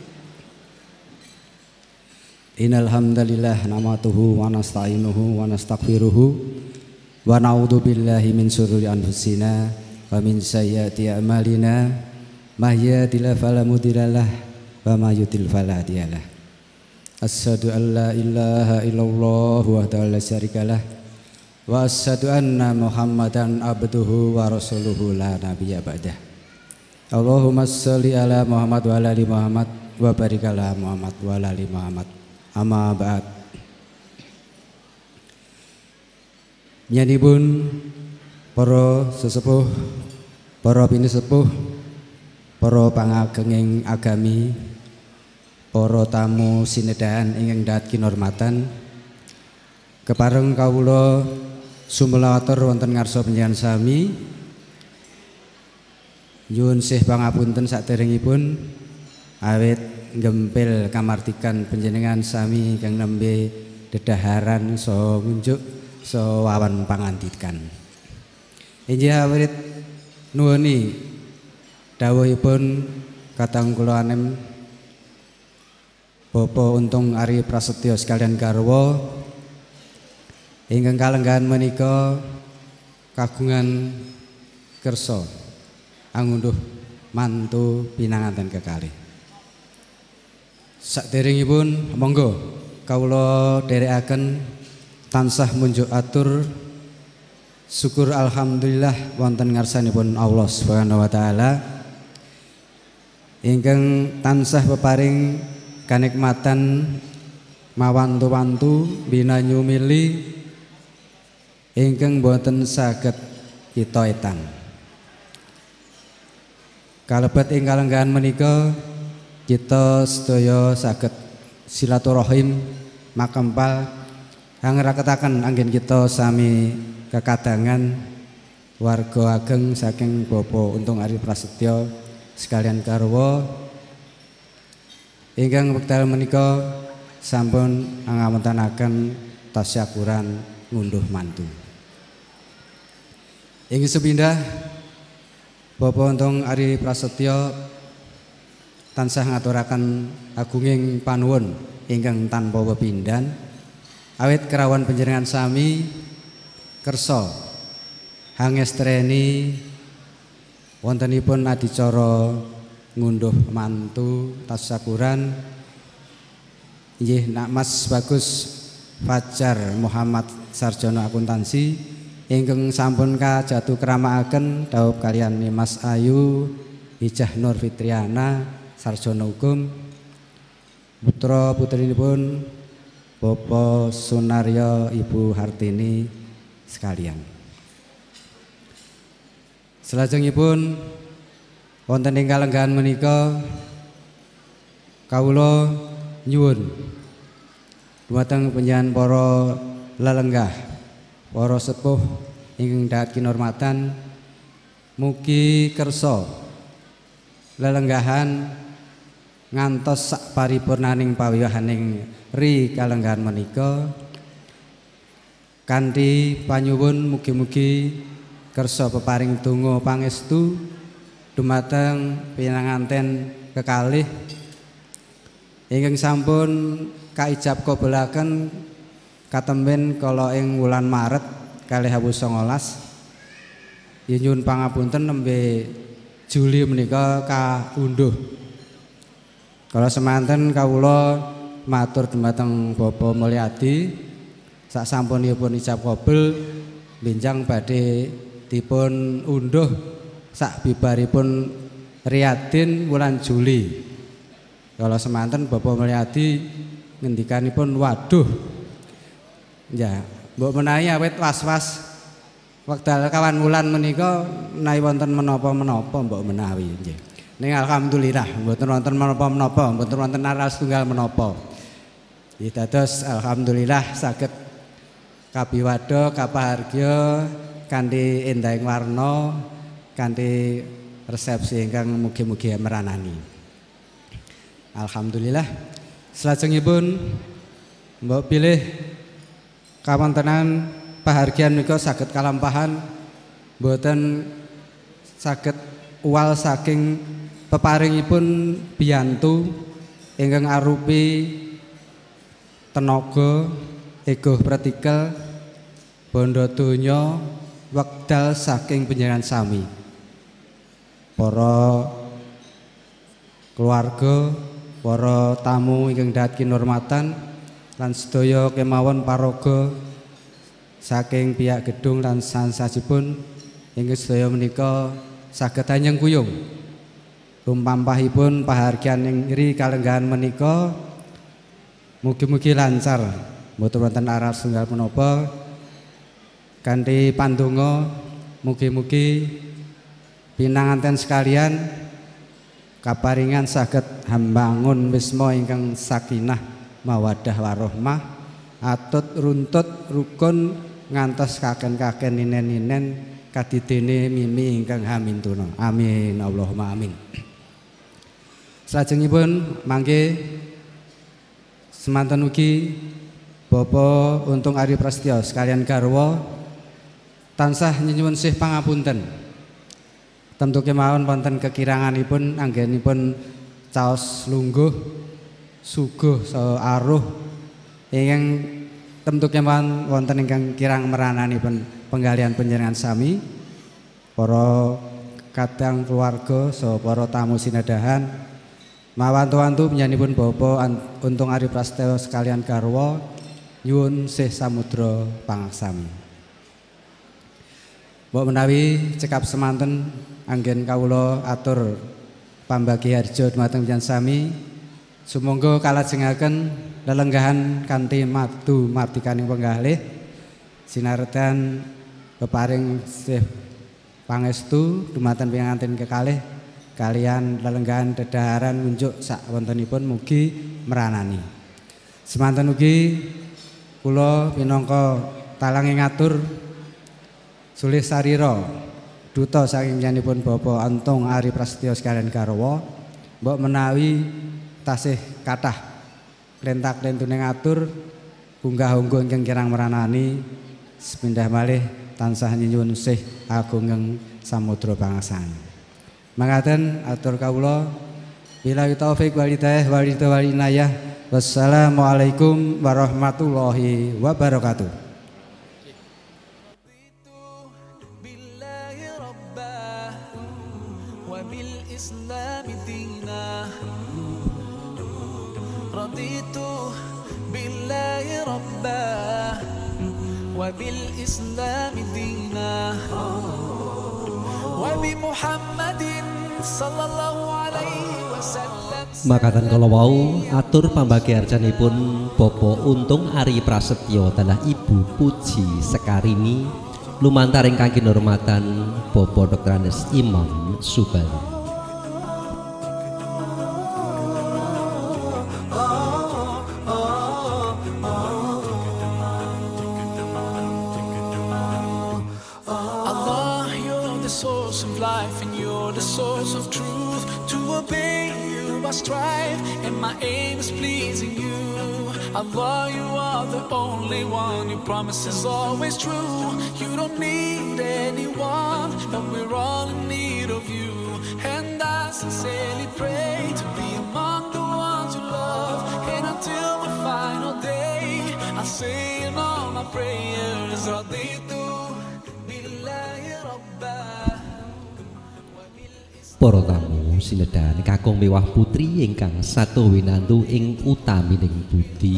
Innal hamdalillah namatuhu wa nasta'inuhu wa nastaghfiruhu wa na'udzu billahi min syururi anfusina wa min sayyiati a'malina may yahdihillahu fala mudhillalah wa may yudhlil fala hadiyalah. Asyhadu an la ilaha illallah wahdahu la syarikalah wa asyhadu anna Muhammadan abduhu wa rasuluhu la nabiyya ba'dah. Allahumma sholli ala Muhammad wa ala ali Muhammad wa barik ala Muhammad wa ala ali Muhammad. Amma ba'd. Nyanipun para sesepuh, para pinisepuh, para pangagenging agami, para tamu sinedahan ingkang dahat kinurmatan, kepareng kawula sumelawatur wonten ngarsa panjenengan sami. Nyuwun sih pangapunten saderengipun awit gempil kamartikan panjenengan sami kang nembe dedaharan saha ngunjuk saha wawan pangandikan. Inggih awit nuwuni dawuhipun katang kula anem Bapak Untung Ari Prasetyo sekalian garwa ingkang kalenggahan menika kagungan kersa angunduh mantu pinanganten kekalih. Saderengipun monggo kawula dherekaken tansah munjuk atur syukur alhamdulillah wonten ngarsanipun Allah Subhanahu wa taala ingkang tansah peparing kanikmatan mawantu-wantu binanyu mili ingkang boten saged kita etan. Kalebet ing kalenggahan menika kita sedaya saged silaturahim makempal angraketaken anggen kita sami kekadangan warga ageng saking Bapak Untung Ari Prasetyo sekalian garwa ingkang wekdal menika sampun ngapuntenaken tasyakuran ngunduh mantu. Ing sepindah Bapak Untung Ari Prasetyo tansah ngaturaken agunging panuwun ingkang tanpa pepindhan awit kerawan panjenengan sami kersa hangestreni wontenipun adicara ngunduh mantu tasyakuran inggih nak Mas Bagus Fajar Muhammad Sarjana Akuntansi ingkang sampun kajatu kramakaken dawuh kaliyan Mas Ayu Hijah Nur Fitriana Sarjana Hukum putra putrinipun Bapak Sunaryo Ibu Hartini sekalian. Salajengipun wonten ing kalenggahan menika kawula nyuwun dhumateng panjenengan para lelenggah, para sepuh ingkang dahat kinurmatan, mugi kersa lelenggahan ngantos sak paripurnaning pawiwahaning ri kalenggahan menika kanthi panyuwun mugi-mugi kersa peparing donga pangestu dumateng pinanganten kekalih ingkang sampun kaijab kabulaken katemben kala ing wulan Maret kalih awu songolas nyuwun pangapunten nembe Juli menika kaunduh. Kala semanten kawula matur dhumateng Bapak Mulyadi sak sampunipun ijab kabul benjang badhe dipun unduh sak bibaripun Riyadin wulan Juli. Kala semanten Bapak Mulyadi ngendikanipun waduh ya mbok menawi awit was-was wekdal kawan wulan menika menawi wonten menapa-menapa mbok menawi nggih. Ning alhamdulillah mboten wonten menapa-menapa, mboten wonten aras tunggal menapa. Nggih dados alhamdulillah saged kabiwada kapahargya kanthi endahing warna kanthi resepsi ingkang mugi-mugi meranani. Alhamdulillah. Salajengipun mbok pilih kawontenan pahargyan menika saged kalampahan mboten saged uwal saking peparingipun biyantu ingkang arupi tenaga egoh pratikel bondo donya wekdal saking panjenengan sami para keluarga, para tamu ingkang dahat kinurmatan lan sedaya kemawon paraga saking pihak gedung lan sansajipun ingkang sedaya menika saged anyeng kuyung Rumpampahipun pahargyan ingri kalenggahan menika mugi-mugi lancar, mboten wonten aral setunggal menapa. Kanthi pandonga mugi-mugi pinanganten sekalian kaparingan saged hambangun wisma ingkang sakinah mawaddah warahmah, atut runtut rukun ngantos kaken-kaken ninen-ninen kadidene mimi ingkang hamintuna. Amin Allahumma amin. Salajengipun mangke semanten ugi Bapak Untung Ari Prasetyo sekalian garwa tansah nyuwun sih pangapunten. Tentu kemawon wonten kekiranganipun anggenipun caos lungguh suguh saha aruh ingkang tentu kemawon wonten ingkang kirang merananipun penggalian panjenengan sami para kadang keluarga saha para tamu sinadahan mawantu-wantu panjenenganipun Bapak Untung Ari Prasetyo sekalian garwa nyuwun sih samudra pangaksami. Mbok menawi cekap semanten anggen kawula atur pambagi harja dumateng panjenengan sami sumangga kalajengaken lelenggahan kanthi madu mardikaning penggalih sinaredan peparing sih pangestu dumateng pinganten kekalih kalian lelenggahan dedaharan ngunjuk sak wontenipun mugi meranani. Semanten ugi kula minangka talange ngatur Sulih sarira duta saking nyanipun Bapak Untung Ari Prasetyo sekalian garwa mbok menawi tasih kathah klentak-klentune ngatur unggah-ungguh ingkang kirang meranani sepindah malih tansah nyuwun sih agunging samudra pangasan. Mangkaten atur kawula billahi taufik wal hidayah wal inayah. Wassalamualaikum warahmatullahi wabarakatuh. وبالإسلام دينا وبمحمد صلى الله عليه وسلم. Makaten kala wau atur pambagi arcanipun Bapak Untung Ari Prasetyo dalah Ibu Puji Sekarini lumantar ingkang kinurmatan Bapak Doktor Andes Imam Subali. Strive and my aim is pleasing you. Allah, you are the only one. Your promise is always true. You don't need anyone, but we're all in need of you. And I sincerely pray to be among the ones you love. And until the final day, I say in all my prayers, Raditu billahi rabbah. Para tamu sinedahan kakung mewah putri ingkang satu winantu ing utamining budi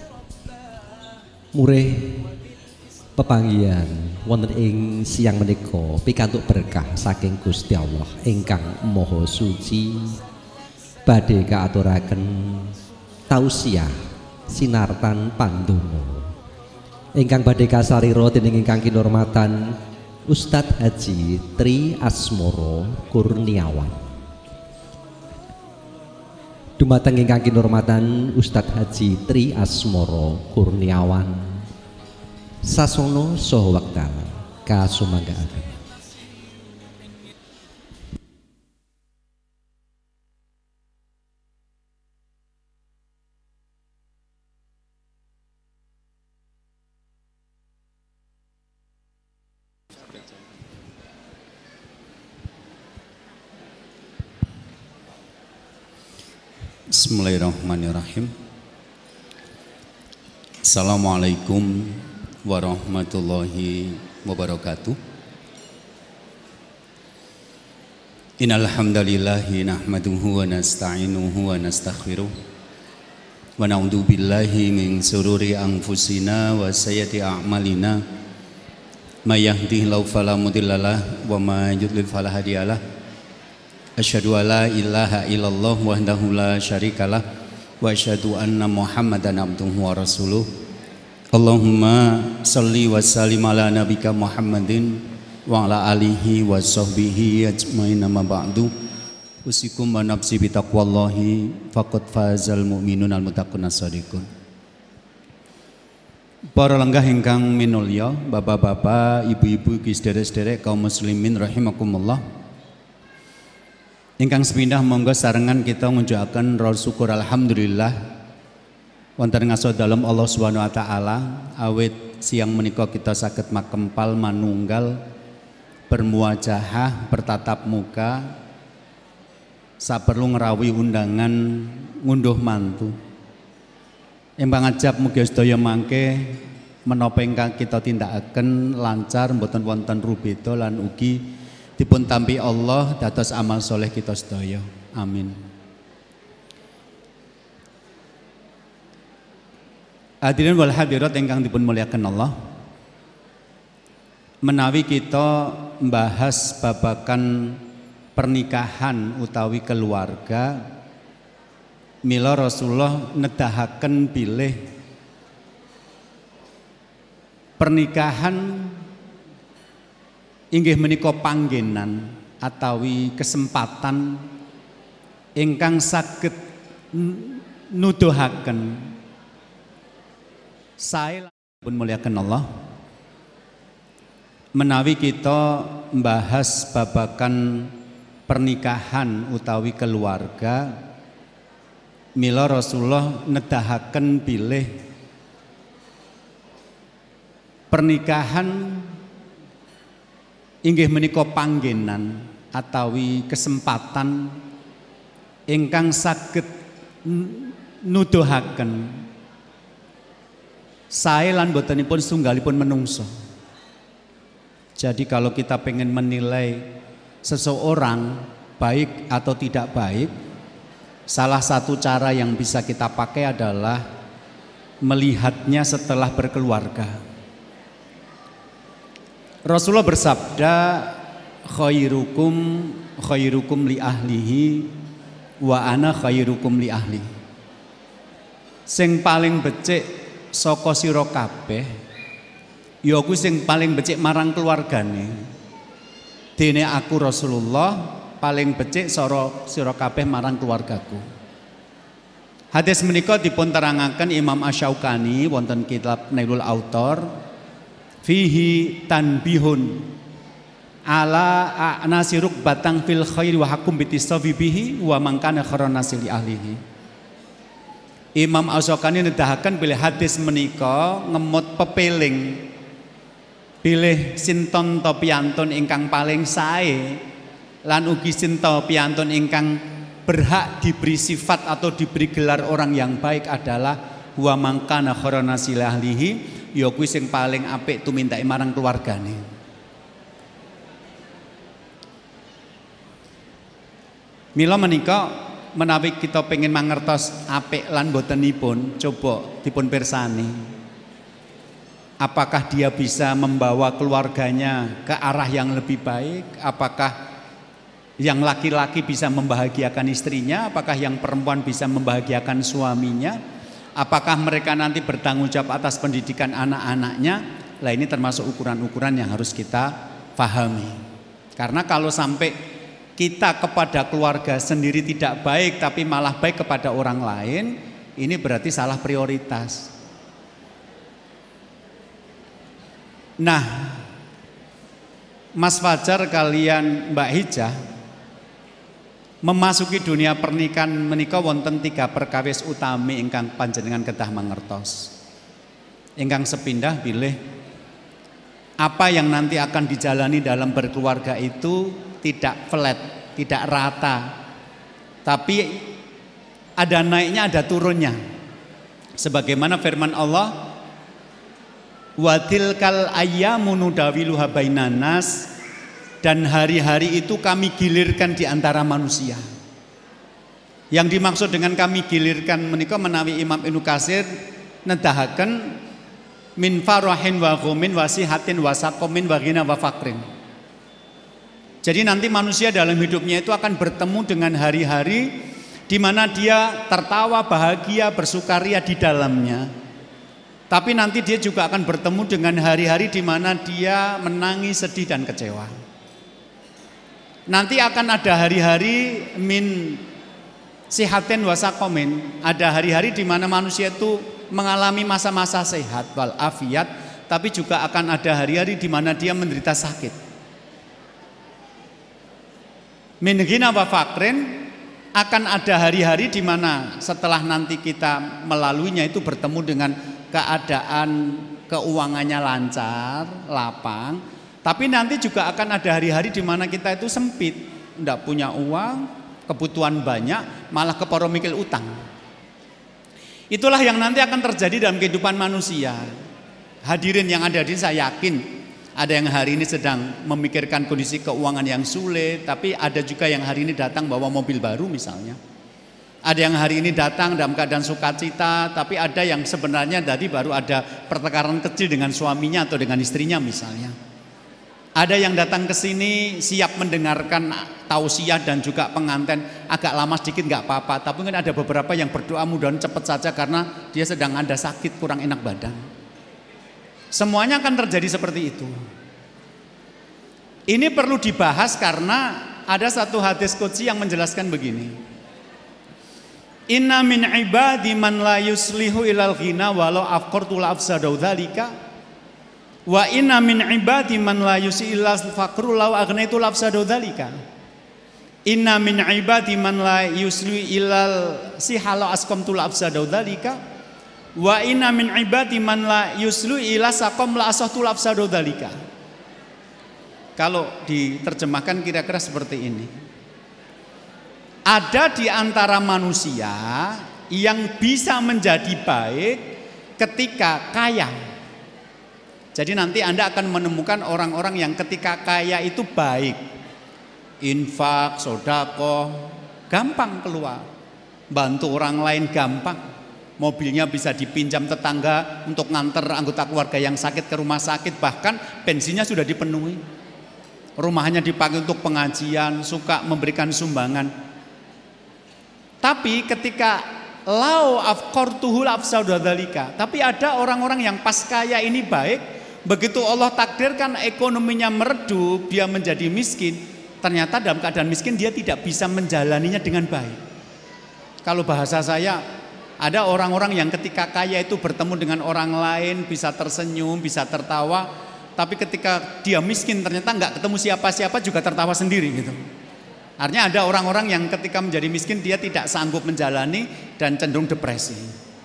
murih pepanggihan wonten ing siang menika pikantuk berkah saking Gusti Allah ingkang Maha Suci badhe kaaturaken tausiah sinartan pandonga ingkang badhe kasarira dening ingkang kinurmatan Ustadz Haji Tri Asmoro Kurniawan. Dumateng ingkang kinurmatan Ustadz Haji Tri Asmoro Kurniawan sasono saha wekdal kasumanggaaken. Bismillahirrahmanirrahim. Assalamualaikum warahmatullahi wabarakatuh. Innal hamdalillahi nahmaduhu wa nasta'inuhu wa nastaghfiruh wa na'udzu billahi min shururi anfusina wa sayyiati a'malina may yahdihillahu fala mudhillalah wa may yudlil fala hadiyalah. Asyhadu alla ilaha illallah wahdahu la syarikalah wa asyhadu anna Muhammadan abduhu wa rasuluh. Allahumma salli wa sallim ala nabika Muhammadin wa ala alihi wa sahbihi ajmain amma ba'du. Usikum wa nafsi bi taqwallahi faqad fazal mu'minun al muttaqun as-shadiqun. Para lenggah ingkang minulya, bapak-bapak, ibu-ibu, sederek-sederek kaum muslimin rahimakumullah. Ingkang sepindah monggo sarengan kita ngucapkan roh syukur alhamdulillah wonten ngaso dalem Allah Subhanahu wa taala awit siang menika kita saged makempal manunggal bermuajahah bertatap muka saperlu ngerawi undangan ngunduh mantu. Embang ajab mugi sedaya mangke menapa ingkang kita tindakaken lancar mboten wonten rubeda lan ugi dipun tampi Allah dados amal soleh kita sedaya. Amin. Hadirin wal hadirat ingkang dipun muliakan Allah. Menawi kita membahas babakan pernikahan utawi keluarga, mila Rasulullah nedahaken bilih pernikahan inggih menika panggenan atawi kesempatan ingkang saged nuduhaken saya pun muliakan Allah. Menawi kita membahas babakan pernikahan utawi keluarga, mila Rasulullah nedahaken bilih pernikahan inggih menika panggenan atawi kesempatan ingkang saged nuduhaken sae lan botenipun sunggalipun menungso. Jadi kalau kita pengen menilai seseorang baik atau tidak baik, salah satu cara yang bisa kita pakai adalah melihatnya setelah berkeluarga. Rasulullah bersabda, khairukum khairukum li ahlihi wa ana khairukum li ahli. Sing paling becik saka sira kabeh ya aku sing paling becik marang keluargane. Dene aku Rasulullah paling becik sira sira kabeh marang keluargaku. Hadis menika dipun terangaken Imam Asy-Syaukani wonten kitab Nailul Autor fihi tanbihun ala anasiruk batang fil khairi wa hakum bitisafi bihi wa man kana khairan nasi li ahlihi. Imam Asy-Syaukani nedahaken bilih hadis menika ngemot pepeling bilih sinten ta piyantun ingkang paling sae lan ugi sinten piyantun ingkang berhak diberi sifat atau diberi gelar orang yang baik adalah wa mangkana khairan nasi li ahlihi, ya kuwi sing paling apik tumindake marang keluargane. Mila menika menawi kita pengen mangertos apik lan botenipun, coba dipun pirsani. Apakah dia bisa membawa keluarganya ke arah yang lebih baik? Apakah yang laki-laki bisa membahagiakan istrinya? Apakah yang perempuan bisa membahagiakan suaminya? Apakah mereka nanti bertanggung jawab atas pendidikan anak-anaknya? Lah ini termasuk ukuran-ukuran yang harus kita pahami. Karena kalau sampai kita kepada keluarga sendiri tidak baik tapi malah baik kepada orang lain, ini berarti salah prioritas. Nah, Mas Fajar kalian Mbak Hijah memasuki dunia pernikahan menika wonten tiga perkawis utami ingkang panjenengan kedah mangertos. Ingkang sepindah bilih apa yang nanti akan dijalani dalam berkeluarga itu tidak flat, tidak rata, tapi ada naiknya, ada turunnya. Sebagaimana firman Allah, wa tilkal ayyamu nudawiluha bainan nas, dan hari-hari itu kami gilirkan di antara manusia. Yang dimaksud dengan kami gilirkan menika menawi Imam Ibnu Katsir nedahaken min farahin wa ghumin wa sihatin wa saqamin wa ghina wa faqrin. Jadi nanti manusia dalam hidupnya itu akan bertemu dengan hari-hari di mana dia tertawa, bahagia, bersukaria di dalamnya. Tapi nanti dia juga akan bertemu dengan hari-hari di mana dia menangis, sedih dan kecewa. Nanti akan ada hari-hari min sihatin wasakomin, ada hari-hari di mana manusia itu mengalami masa-masa sehat wal afiat, tapi juga akan ada hari-hari di mana dia menderita sakit. Min ghina wa fakrin, akan ada hari-hari di mana setelah nanti kita melaluinya itu bertemu dengan keadaan keuangannya lancar, lapang, tapi nanti juga akan ada hari-hari di mana kita itu sempit, tidak punya uang, kebutuhan banyak, malah keporo mikil utang. Itulah yang nanti akan terjadi dalam kehidupan manusia. Hadirin yang ada di sini, saya yakin ada yang hari ini sedang memikirkan kondisi keuangan yang sulit, tapi ada juga yang hari ini datang bawa mobil baru misalnya. Ada yang hari ini datang dalam keadaan sukacita, tapi ada yang sebenarnya tadi baru ada pertengkaran kecil dengan suaminya atau dengan istrinya misalnya. Ada yang datang ke sini siap mendengarkan tausiah dan juga pengantin, agak lama sedikit nggak apa-apa, tapi mungkin ada beberapa yang berdoa mudah-mudahan cepat saja karena dia sedang ada sakit, kurang enak badan. Semuanya akan terjadi seperti itu. Ini perlu dibahas karena ada satu hadis qudsi yang menjelaskan begini. Inna min ibadi man la yuslihu ilal ghina walau afqartu la afsadau dzalika wa inna min ibadi man la yusil faqru law aghnaitu la afsadau dzalika. Inna min ibadi man la yusli ilal sihala asqamtu la afsadau dzalika wa inna min ibadi man la yuslu ila saqam la asahtu la afsadau dzalika. Kalau diterjemahkan kira-kira seperti ini. Ada di antara manusia yang bisa menjadi baik ketika kaya. Jadi nanti Anda akan menemukan orang-orang yang ketika kaya itu baik. Infak, sodako, gampang keluar. Bantu orang lain gampang. Mobilnya bisa dipinjam tetangga untuk nganter anggota keluarga yang sakit ke rumah sakit. Bahkan bensinnya sudah dipenuhi. Rumahnya dipakai untuk pengajian, suka memberikan sumbangan. Tapi ketika lau afqartuhu afsadadzalika, tapi ada orang-orang yang pas kaya ini baik, begitu Allah takdirkan ekonominya meredup, dia menjadi miskin, ternyata dalam keadaan miskin dia tidak bisa menjalaninya dengan baik. Kalau bahasa saya, ada orang-orang yang ketika kaya itu bertemu dengan orang lain bisa tersenyum, bisa tertawa, tapi ketika dia miskin ternyata nggak ketemu siapa-siapa juga tertawa sendiri gitu. Artinya ada orang-orang yang ketika menjadi miskin dia tidak sanggup menjalani dan cenderung depresi.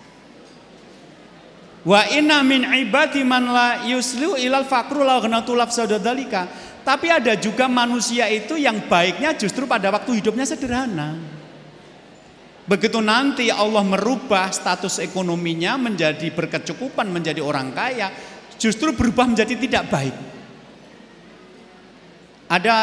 Wa inna min ibadi man la yuslu ilal faqru la ghnatu lafsadadzalika. Tapi ada juga manusia itu yang baiknya justru pada waktu hidupnya sederhana. Begitu nanti Allah merubah status ekonominya menjadi berkecukupan, menjadi orang kaya, justru berubah menjadi tidak baik. Ada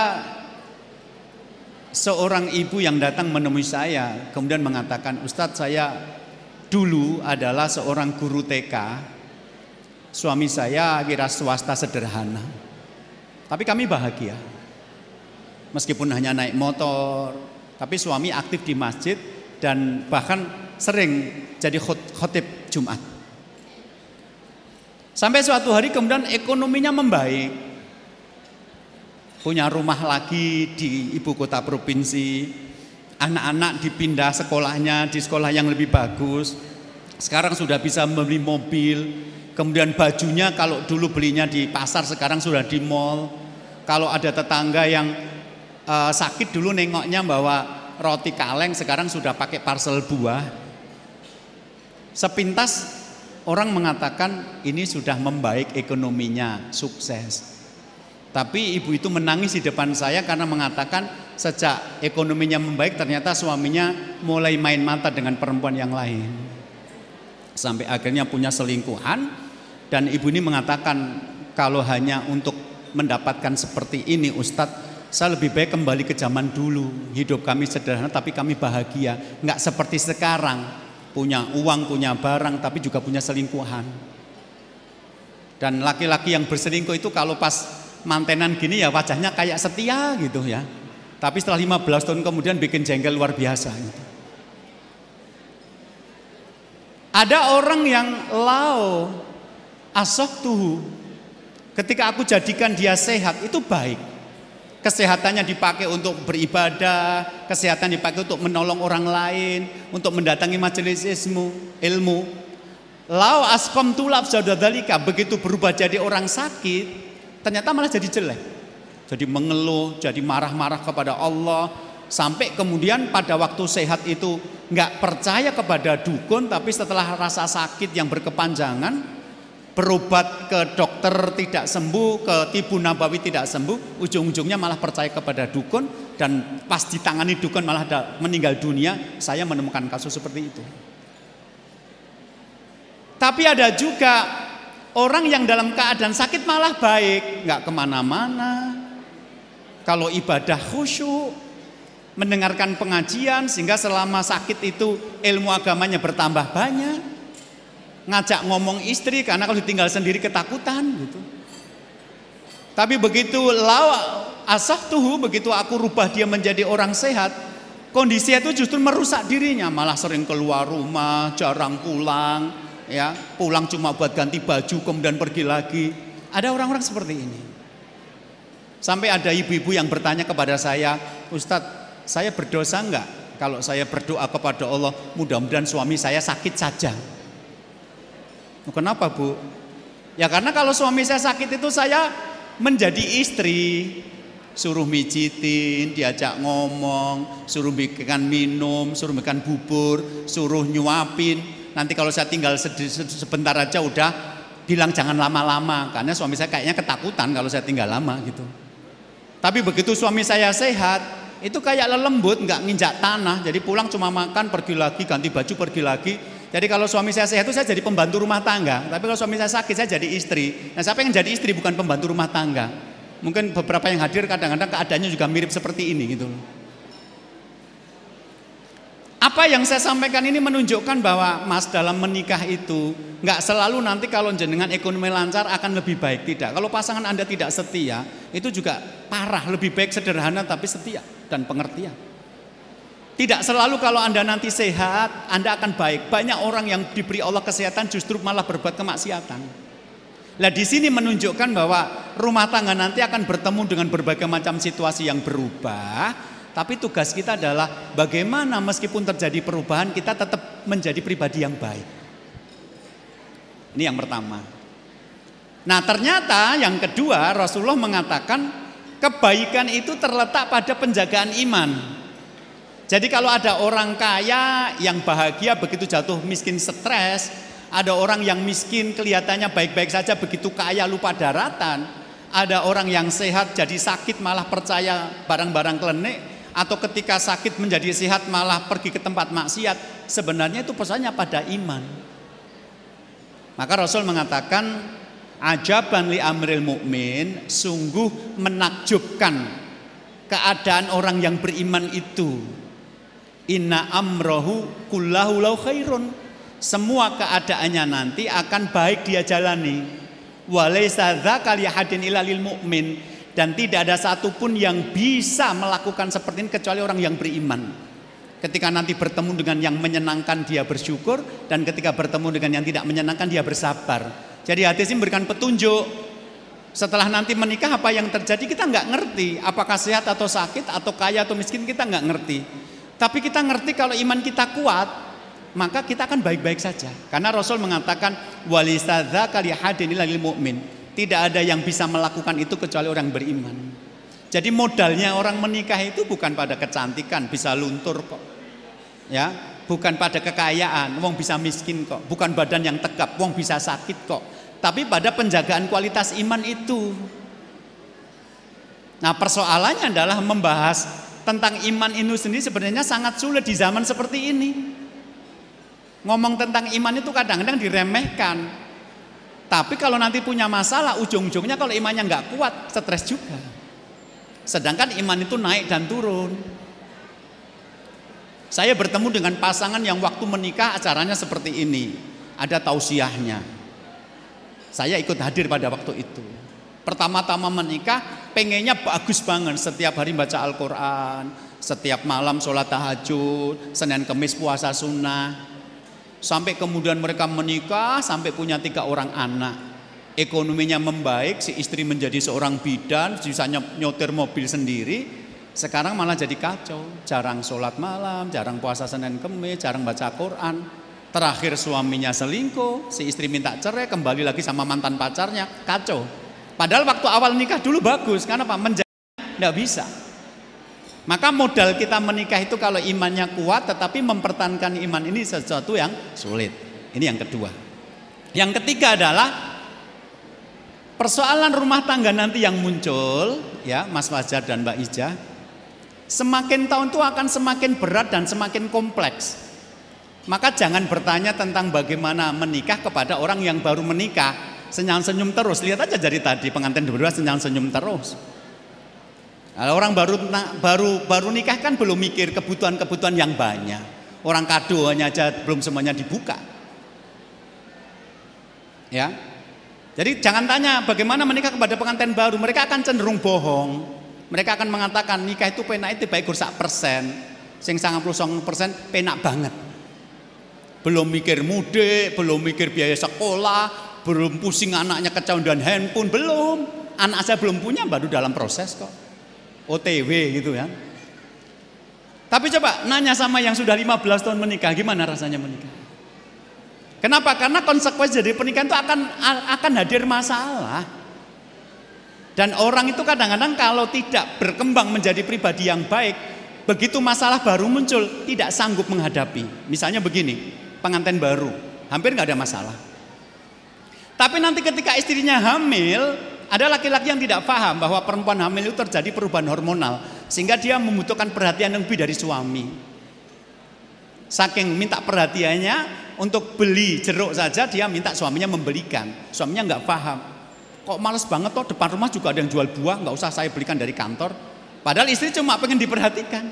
seorang ibu yang datang menemui saya kemudian mengatakan, Ustadz, saya dulu adalah seorang guru T K, suami saya wira swasta sederhana, tapi kami bahagia meskipun hanya naik motor, tapi suami aktif di masjid dan bahkan sering jadi khotib Jumat. Sampai suatu hari kemudian ekonominya membaik, punya rumah lagi di ibu kota provinsi, anak-anak dipindah sekolahnya di sekolah yang lebih bagus, sekarang sudah bisa membeli mobil, kemudian bajunya kalau dulu belinya di pasar sekarang sudah di mall. Kalau ada tetangga yang uh, sakit dulu nengoknya bawa roti kaleng, sekarang sudah pakai parcel buah. Sepintas orang mengatakan ini sudah membaik ekonominya, sukses. Tapi ibu itu menangis di depan saya karena mengatakan sejak ekonominya membaik ternyata suaminya mulai main mata dengan perempuan yang lain. Sampai akhirnya punya selingkuhan, dan ibu ini mengatakan kalau hanya untuk mendapatkan seperti ini Ustadz, saya lebih baik kembali ke zaman dulu. Hidup kami sederhana tapi kami bahagia, nggak seperti sekarang punya uang, punya barang tapi juga punya selingkuhan. Dan laki-laki yang berselingkuh itu kalau pas mantenan gini ya wajahnya kayak setia gitu ya. Tapi setelah lima belas tahun kemudian bikin jengkel luar biasa gitu. Ada orang yang lau asoktuhu, ketika aku jadikan dia sehat itu baik. Kesehatannya dipakai untuk beribadah, kesehatan dipakai untuk menolong orang lain, untuk mendatangi majelis ilmu, ilmu. Lau askom tulaf saudadalika, begitu berubah jadi orang sakit, ternyata malah jadi jelek. Jadi mengeluh, jadi marah-marah kepada Allah. Sampai kemudian pada waktu sehat itu nggak percaya kepada dukun, tapi setelah rasa sakit yang berkepanjangan, berobat ke dokter tidak sembuh, ke tibu nabawi tidak sembuh, ujung-ujungnya malah percaya kepada dukun, dan pas ditangani dukun malah ada, meninggal dunia. Saya menemukan kasus seperti itu. Tapi ada juga orang yang dalam keadaan sakit malah baik, nggak kemana-mana. Kalau ibadah khusyuk, mendengarkan pengajian, sehingga selama sakit itu ilmu agamanya bertambah banyak. Ngajak ngomong istri karena kalau ditinggal sendiri ketakutan gitu. Tapi begitu lawa asah tuhu, begitu aku rubah dia menjadi orang sehat, kondisi itu justru merusak dirinya, malah sering keluar rumah, jarang pulang, ya pulang cuma buat ganti baju kemudian pergi lagi. Ada orang-orang seperti ini. Sampai ada ibu-ibu yang bertanya kepada saya, Ustadz, saya berdosa enggak kalau saya berdoa kepada Allah mudah-mudahan suami saya sakit saja? Kenapa Bu? Ya karena kalau suami saya sakit itu saya menjadi istri, suruh mijitin, diajak ngomong, suruh bikinkan minum, suruh bikinkan bubur, suruh nyuapin. Nanti kalau saya tinggal sebentar aja udah bilang jangan lama-lama, karena suami saya kayaknya ketakutan kalau saya tinggal lama gitu. Tapi begitu suami saya sehat, itu kayak lelembut, nggak nginjak tanah. Jadi pulang cuma makan, pergi lagi, ganti baju, pergi lagi. Jadi kalau suami saya sehat itu saya jadi pembantu rumah tangga. Tapi kalau suami saya sakit saya jadi istri. Nah saya pengen jadi istri bukan pembantu rumah tangga. Mungkin beberapa yang hadir kadang-kadang keadaannya juga mirip seperti ini gitu. Apa yang saya sampaikan ini menunjukkan bahwa Mas dalam menikah itu nggak selalu nanti kalau jenengan ekonomi lancar akan lebih baik, tidak. Kalau pasangan Anda tidak setia, itu juga parah. Lebih baik sederhana tapi setia dan pengertian. Tidak selalu kalau Anda nanti sehat, Anda akan baik. Banyak orang yang diberi Allah kesehatan justru malah berbuat kemaksiatan. Nah di sini menunjukkan bahwa rumah tangga nanti akan bertemu dengan berbagai macam situasi yang berubah. Tapi tugas kita adalah bagaimana meskipun terjadi perubahan kita tetap menjadi pribadi yang baik. Ini yang pertama. Nah ternyata yang kedua Rasulullah mengatakan kebaikan itu terletak pada penjagaan iman. Jadi kalau ada orang kaya yang bahagia begitu jatuh miskin stres, ada orang yang miskin kelihatannya baik-baik saja begitu kaya lupa daratan, ada orang yang sehat jadi sakit malah percaya barang-barang klenik, atau ketika sakit menjadi sehat malah pergi ke tempat maksiat. Sebenarnya itu pesannya pada iman. Maka Rasul mengatakan ajaban li amril mu'min, sungguh menakjubkan keadaan orang yang beriman itu. Inna amrohu kullahu lau khairun, semua keadaannya nanti akan baik dia jalani. Walaysa dzaka li hadin illa lil mu'min, dan tidak ada satupun yang bisa melakukan seperti ini kecuali orang yang beriman. Ketika nanti bertemu dengan yang menyenangkan dia bersyukur, dan ketika bertemu dengan yang tidak menyenangkan dia bersabar. Jadi hadis ini memberikan petunjuk. Setelah nanti menikah apa yang terjadi kita nggak ngerti. Apakah sehat atau sakit, atau kaya atau miskin kita nggak ngerti. Tapi kita ngerti kalau iman kita kuat, maka kita akan baik-baik saja. Karena Rasul mengatakan walisadza kali hadinil lil mu'min. Tidak ada yang bisa melakukan itu kecuali orang beriman. Jadi modalnya orang menikah itu bukan pada kecantikan, bisa luntur kok. Ya, bukan pada kekayaan, wong bisa miskin kok. Bukan badan yang tegap, wong bisa sakit kok. Tapi pada penjagaan kualitas iman itu. Nah, persoalannya adalah membahas tentang iman itu sendiri sebenarnya sangat sulit di zaman seperti ini. Ngomong tentang iman itu kadang-kadang diremehkan. Tapi kalau nanti punya masalah, ujung-ujungnya kalau imannya nggak kuat, stres juga. Sedangkan iman itu naik dan turun. Saya bertemu dengan pasangan yang waktu menikah acaranya seperti ini. Ada tausiahnya. Saya ikut hadir pada waktu itu. Pertama-tama menikah pengennya bagus banget, setiap hari baca Al-Quran, setiap malam sholat tahajud, Senin Kemis puasa sunnah. Sampai kemudian mereka menikah, sampai punya tiga orang anak. Ekonominya membaik, si istri menjadi seorang bidan, bisa nyotir mobil sendiri. Sekarang malah jadi kacau, jarang sholat malam, jarang puasa Senin Kemis, jarang baca Quran. Terakhir suaminya selingkuh, si istri minta cerai, kembali lagi sama mantan pacarnya, kacau. Padahal waktu awal nikah dulu bagus, karena apa? Menjaga, tidak bisa. Maka modal kita menikah itu kalau imannya kuat, tetapi mempertahankan iman ini sesuatu yang sulit. Ini yang kedua. Yang ketiga adalah persoalan rumah tangga nanti yang muncul, ya Mas Fajar dan Mbak Ija. Semakin tahun itu akan semakin berat dan semakin kompleks. Maka jangan bertanya tentang bagaimana menikah kepada orang yang baru menikah. Senyum-senyum terus, lihat aja dari tadi pengantin berdua senyum-senyum terus. Kalau orang baru baru baru nikah kan belum mikir kebutuhan-kebutuhan yang banyak. Orang kadonya aja belum semuanya dibuka. Ya. Jadi jangan tanya bagaimana menikah kepada pengantin baru, mereka akan cenderung bohong. Mereka akan mengatakan nikah itu penak itu baik sak persen, sing sembilan puluh sembilan persen penak banget. Belum mikir mudik, belum mikir biaya sekolah, belum pusing anaknya kecanduan handphone, belum. Anak saya belum punya, baru dalam proses kok. O T W gitu ya. Tapi coba nanya sama yang sudah lima belas tahun menikah, gimana rasanya menikah? Kenapa? Karena konsekuensi dari pernikahan itu akan akan hadir masalah. Dan orang itu kadang-kadang kalau tidak berkembang menjadi pribadi yang baik, begitu masalah baru muncul, tidak sanggup menghadapi. Misalnya begini, pengantin baru, hampir nggak ada masalah. Tapi nanti ketika istrinya hamil, ada laki-laki yang tidak paham bahwa perempuan hamil itu terjadi perubahan hormonal, sehingga dia membutuhkan perhatian yang lebih dari suami. Saking minta perhatiannya, untuk beli jeruk saja dia minta suaminya membelikan. Suaminya nggak paham. Kok males banget toh, depan rumah juga ada yang jual buah, nggak usah saya belikan dari kantor. Padahal istri cuma pengen diperhatikan.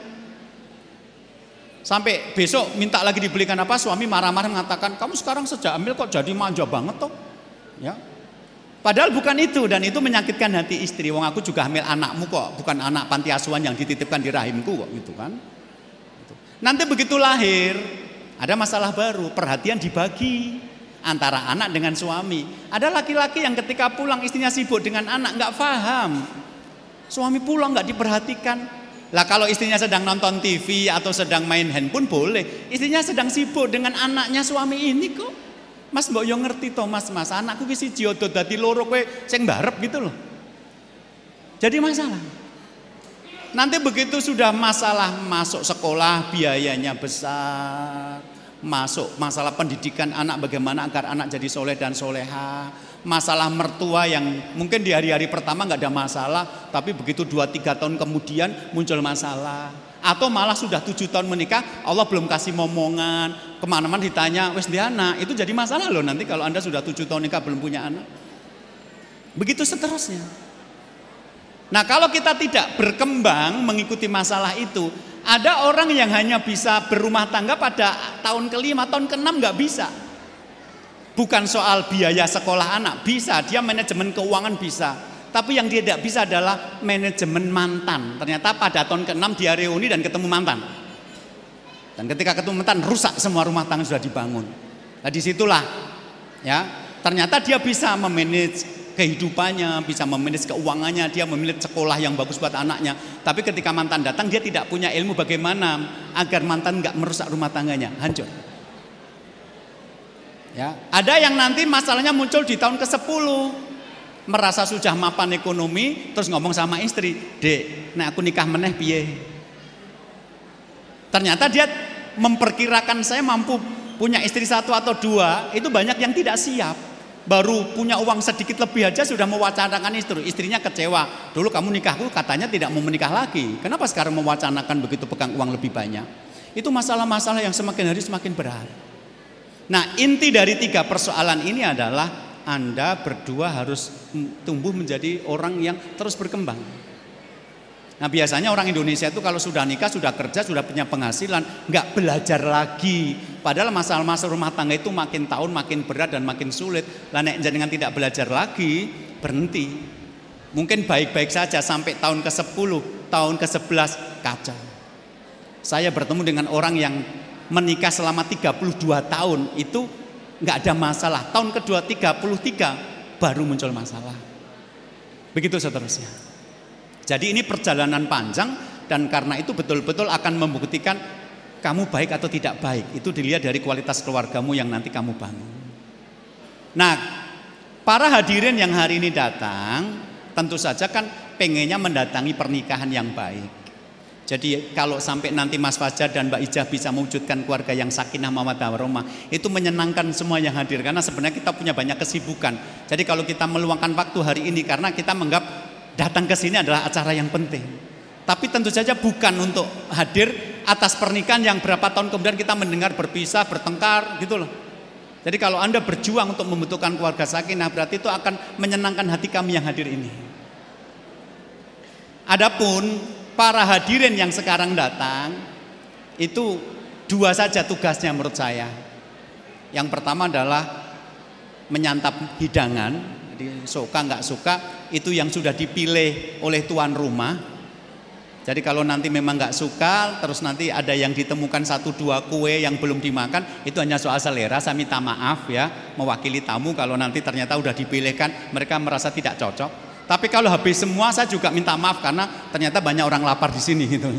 Sampai besok minta lagi dibelikan apa, suami marah-marah mengatakan, kamu sekarang sejak hamil kok jadi manja banget toh. Ya. Padahal bukan itu, dan itu menyakitkan hati istri. Wong aku juga hamil anakmu kok, bukan anak panti asuhan yang dititipkan di rahimku kok, gitu kan. Nanti begitu lahir, ada masalah baru, perhatian dibagi antara anak dengan suami. Ada laki-laki yang ketika pulang istrinya sibuk dengan anak, nggak paham. Suami pulang nggak diperhatikan. Lah kalau istrinya sedang nonton T V atau sedang main handphone boleh, istrinya sedang sibuk dengan anaknya suami ini kok. Mas mbok yo ngerti toh mas, mas anakku ki siji odo dadi loro kowe sing mbarep gitu loh. Jadi masalah. Nanti begitu sudah masalah masuk sekolah biayanya besar, masuk masalah pendidikan anak bagaimana agar anak jadi soleh dan soleha, masalah mertua yang mungkin di hari-hari pertama nggak ada masalah, tapi begitu dua tiga tahun kemudian muncul masalah. Atau malah sudah tujuh tahun menikah, Allah belum kasih momongan, kemana-mana ditanya, wes di anak, itu jadi masalah loh nanti kalau anda sudah tujuh tahun nikah belum punya anak. Begitu seterusnya. Nah kalau kita tidak berkembang mengikuti masalah itu, ada orang yang hanya bisa berumah tangga pada tahun kelima, tahun keenam nggak bisa. Bukan soal biaya sekolah anak, bisa, dia manajemen keuangan bisa. Tapi yang dia tidak bisa adalah manajemen mantan. Ternyata pada tahun keenam dia reuni dan ketemu mantan. Dan ketika ketemu mantan rusak semua rumah tangga sudah dibangun. Nah disitulah ya ternyata dia bisa memanage kehidupannya, bisa memanage keuangannya, dia memanage sekolah yang bagus buat anaknya. Tapi ketika mantan datang dia tidak punya ilmu bagaimana agar mantan nggak merusak rumah tangganya, hancur. Ya, ada yang nanti masalahnya muncul di tahun ke sepuluh. Merasa sudah mapan ekonomi, terus ngomong sama istri, dek, nah aku nikah meneh piye. Ternyata dia memperkirakan saya mampu punya istri satu atau dua, itu banyak yang tidak siap. Baru punya uang sedikit lebih aja sudah mewacanakan istri, istrinya kecewa. Dulu kamu nikahku katanya tidak mau menikah lagi, kenapa sekarang mewacanakan begitu pegang uang lebih banyak? Itu masalah-masalah yang semakin hari semakin berat. Nah inti dari tiga persoalan ini adalah Anda berdua harus tumbuh menjadi orang yang terus berkembang. Nah biasanya orang Indonesia itu kalau sudah nikah, sudah kerja, sudah punya penghasilan, nggak belajar lagi. Padahal masalah-masalah rumah tangga itu makin tahun makin berat dan makin sulit. Lah nek jenengan tidak belajar lagi, berhenti. Mungkin baik-baik saja sampai tahun ke sepuluh, tahun ke sebelas kacau. Saya bertemu dengan orang yang menikah selama tiga puluh dua tahun itu nggak ada masalah. Tahun kedua tiga puluh tiga baru muncul masalah. Begitu seterusnya. Jadi ini perjalanan panjang dan karena itu betul-betul akan membuktikan kamu baik atau tidak baik. Itu dilihat dari kualitas keluargamu yang nanti kamu bangun. Nah, para hadirin yang hari ini datang tentu saja kan pengennya mendatangi pernikahan yang baik. Jadi kalau sampai nanti Mas Fajar dan Mbak Ijah bisa mewujudkan keluarga yang sakinah mawaddah warahmah, itu menyenangkan semua yang hadir karena sebenarnya kita punya banyak kesibukan. Jadi kalau kita meluangkan waktu hari ini karena kita menganggap datang ke sini adalah acara yang penting. Tapi tentu saja bukan untuk hadir atas pernikahan yang berapa tahun kemudian kita mendengar berpisah, bertengkar gitu loh. Jadi kalau Anda berjuang untuk membutuhkan keluarga sakinah berarti itu akan menyenangkan hati kami yang hadir ini. Adapun para hadirin yang sekarang datang itu dua saja tugasnya menurut saya. Yang pertama adalah menyantap hidangan. Jadi suka nggak suka itu yang sudah dipilih oleh tuan rumah. Jadi kalau nanti memang nggak suka terus nanti ada yang ditemukan satu dua kue yang belum dimakan, itu hanya soal selera. Saya minta maaf ya mewakili tamu kalau nanti ternyata udah dipilihkan mereka merasa tidak cocok. Tapi kalau habis semua saya juga minta maaf karena ternyata banyak orang lapar di sini gitu.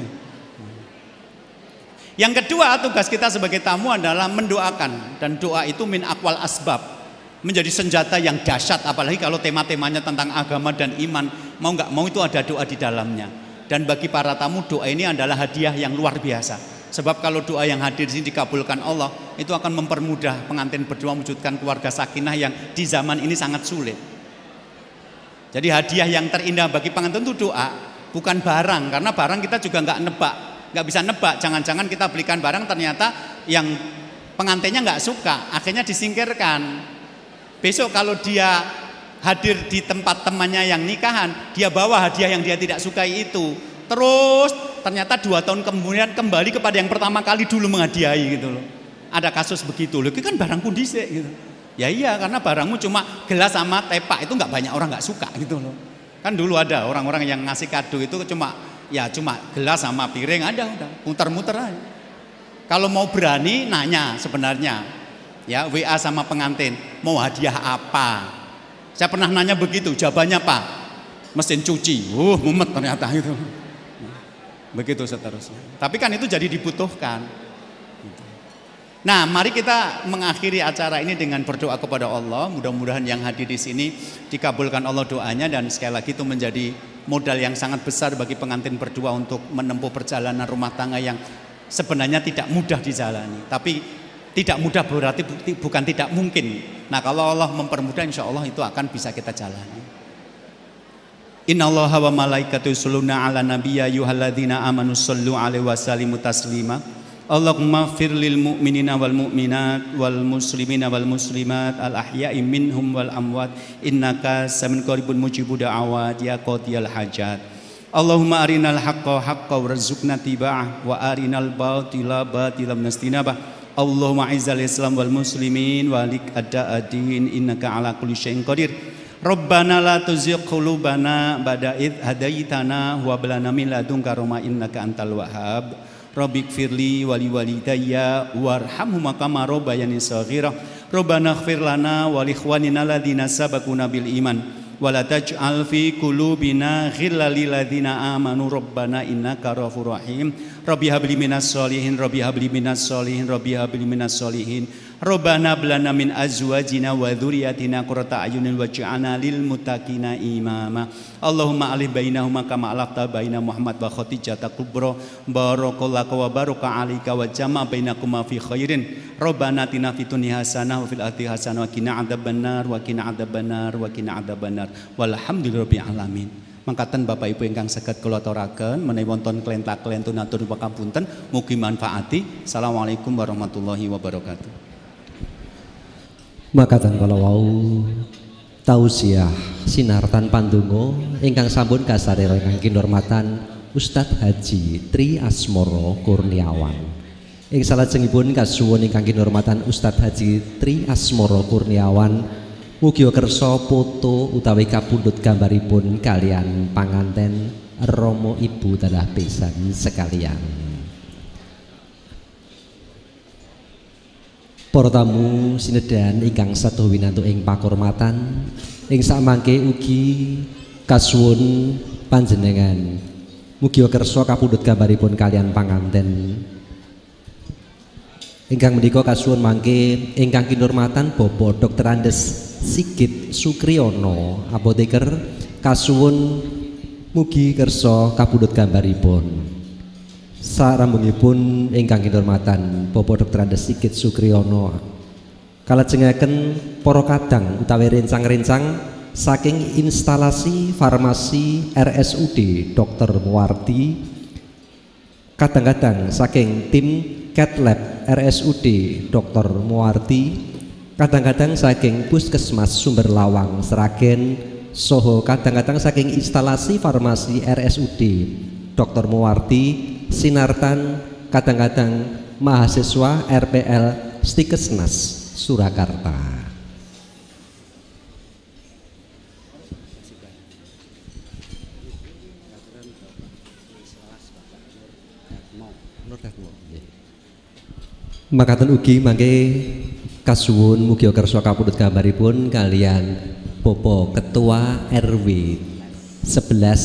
Yang kedua tugas kita sebagai tamu adalah mendoakan, dan doa itu min aqwal asbab, menjadi senjata yang dahsyat apalagi kalau tema-temanya tentang agama dan iman. Mau nggak mau itu ada doa di dalamnya. Dan bagi para tamu doa ini adalah hadiah yang luar biasa. Sebab kalau doa yang hadir di sini dikabulkan Allah, itu akan mempermudah pengantin berdua mewujudkan keluarga sakinah yang di zaman ini sangat sulit. Jadi hadiah yang terindah bagi pengantin itu doa, bukan barang. Karena barang kita juga nggak nebak, nggak bisa nebak. Jangan-jangan kita belikan barang ternyata yang pengantinnya nggak suka, akhirnya disingkirkan. Besok kalau dia hadir di tempat temannya yang nikahan, dia bawa hadiah yang dia tidak sukai itu. Terus ternyata dua tahun kemudian kembali kepada yang pertama kali dulu menghadiahi gitu loh. Ada kasus begitu loh, itu kan barangku dhisik gitu. Ya iya, karena barangmu cuma gelas sama tepak, itu nggak banyak orang nggak suka gitu loh. Kan dulu ada orang-orang yang ngasih kado itu cuma ya cuma gelas sama piring, ada udah muter-muter aja. Kalau mau berani nanya sebenarnya, ya W A sama pengantin mau hadiah apa. Saya pernah nanya begitu, jawabannya Pak mesin cuci. Uh mumet ternyata itu. Begitu seterusnya. Tapi kan itu jadi dibutuhkan. Nah, mari kita mengakhiri acara ini dengan berdoa kepada Allah. Mudah-mudahan yang hadir di sini dikabulkan Allah doanya, dan sekali lagi itu menjadi modal yang sangat besar bagi pengantin berdua untuk menempuh perjalanan rumah tangga yang sebenarnya tidak mudah dijalani. Tapi tidak mudah berarti bukan tidak mungkin. Nah, kalau Allah mempermudah, insya Allah itu akan bisa kita jalani. Innallaha wa malaikatahu yusholluna 'alan nabiyyi ayyuhalladzina amanu shollu 'alaihi wa sallimu taslima. Allahumma fir lil mu'minina wal mu'minat wal muslimina wal muslimat al ahya'i minhum wal amwat innaka samin qaribun mujibud da'awat ya qadiyal hajat. Allahumma arinal haqqa haqqa warzuqna tiba'ah wa arinal batila batilan nastinabah. Allahumma izzal islam wal muslimin walik ad-da'adin innaka ala kulli syai'in qadir. Rabbana la tuzigh qulubana ba'da idh hadaitana wa hab lana min ladunka rahmah innaka antal wahhab. Rabbik firli wali walidayya warhamhuma kama rabbayani shaghira. Rabbana ighfir lana wa li ikhwanina alladziina sabaquna bil iman wa la taj'al fi qulubina ghillan lil ladziina amanu rabbana innaka ghafurur rahim. Rabbi habli minas sholihin rabbi habli minas sholihin rabbi habli minas sholihin. Rabbana hab lana min azwajina wa dzurriyyatina qurrata a'yunin waj'alna lil muttaqina imama. Allahumma alif bainahuma kama alafta baina Muhammad wa Khadijah kubra barakallahu wa baraka alika wa jama' bainakuma fi khairin. Rabbana atina fid dunya hasanah wa fil akhirati hasanah wa qina adzabannar wa qina adzabannar wa qina adzabannar walhamdulillahirabbil alamin. Mangkatan Bapak Ibu ingkang saged kula aturaken menawi wonten klenta-klentun atur pangapunten mugi manfaati. Assalamualaikum warahmatullahi wabarakatuh. Makatan kalau wau tausiah sinartan pandonga ingkang sampun kasarira ingkang kinurmatan Ustadz Haji Tri Asmoro Kurniawan. Ing salajengipun kasuwun ingkang kinurmatan Ustadz Haji Tri Asmoro Kurniawan Mugi kersa foto utawi kapundhut gambaripun kalian panganten Rama Ibu tadah pisan sekalian. Para tamu sinedan ingkang sato winantu ing pakurmatan, ing samangke ugi kasuwun panjenengan mugi kersa kapundhut gambaripun kalian panganten ingkang menika kasuwun mangke ingkang kinurmatan Bapak Dokter Andes Sigit Sukriyono apoteker kasuwun mugi kersa kapundhut gambaripun. Sarambungipun ingkang kinurmatan Bapak Dokter Andes Sigit Sukriyono kalajengaken para kadang utawi rencang-rencang saking instalasi farmasi R S U D Dokter Muwardi, kadang-kadang saking tim Cat Lab R S U D Dokter Muwardi, kadang-kadang saking Puskesmas Sumber Lawang Sragen, soho kadang-kadang saking instalasi farmasi R S U D Dokter Muwardi sinartan kadang-kadang mahasiswa R P L Stikesnas Surakarta. Makaten ugi mangke kasuwun mugi kersa kapundhut gambaripun kalian Bapak Ketua R W sebelas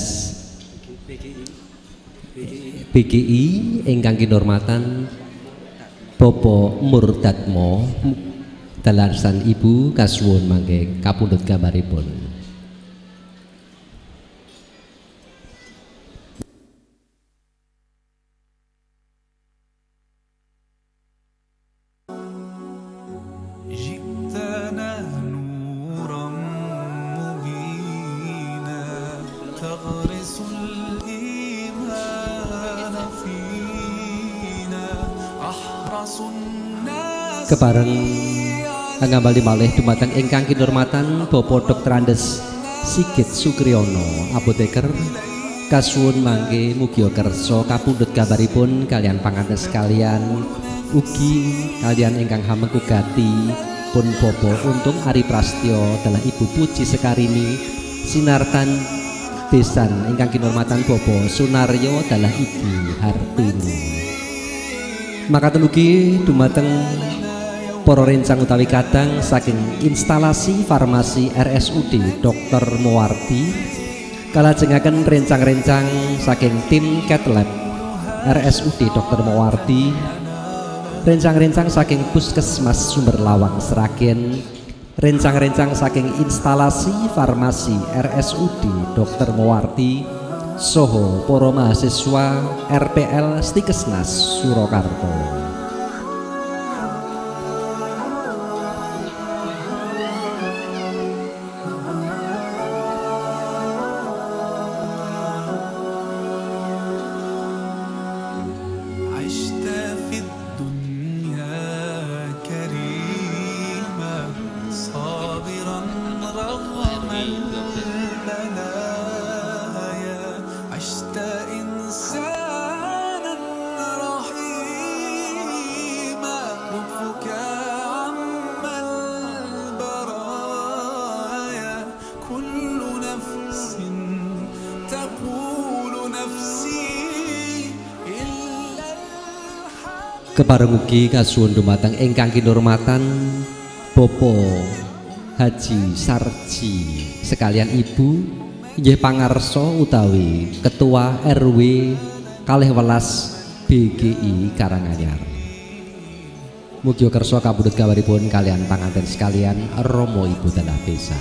B G I ingkang kinurmatan Bapak Murtadmo dalasan Ibu kasuwun mangke kapundhut gambaripun. Kepareng ngambali malih dumateng ingkang kinurmatan Bapak Dokter Andes Sigit Sukriyono apoteker kasuwun mangke mugi kersa kapundhut gambaripun kalian panganten sekalian ugi kalian ingkang hamengku gati pun Bapak Untung Ari Prastyo dalah Ibu Puji Sekarini sinartan besan ingkang kinurmatan Bapak Sunaryo dalah Ibu Hartini. Makaten ugi dumateng para rencang utawi kadang saking instalasi farmasi R S U D Dokter Muwardi kalajengaken rencang-rencang saking tim Cat Lab R S U D Dokter Muwardi, rencang-rencang saking Puskesmas Sumber Lawang Sragen, rencang-rencang saking instalasi farmasi R S U D Dokter Muwardi soho para mahasiswa R P L Stikesnas Surakarta. Kepareng ugi kasuwun dumateng ingkang kinurmatan Bapak Haji Sarji sekalian Ibu inggih pangarsa utawi Ketua R W kalih welas B G I Karanganyar. Mugi kersa kapundhut gambaripun kalian panganten sekalian Rama Ibu tadah pisan.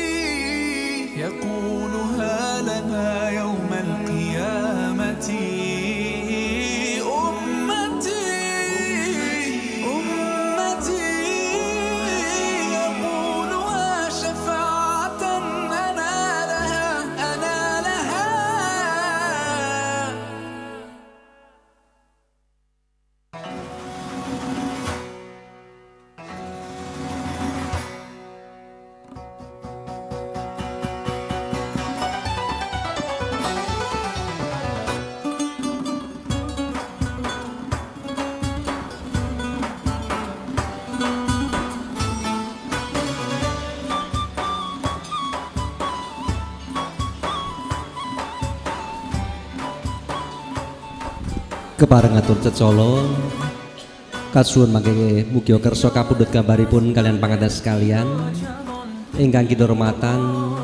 يقولها لنا يوم القيامة Kepareng atur cecolo kasuwun mangke mugi kersa kapundhut gambaripun kalian panganten sekalian ingkang kinurmatan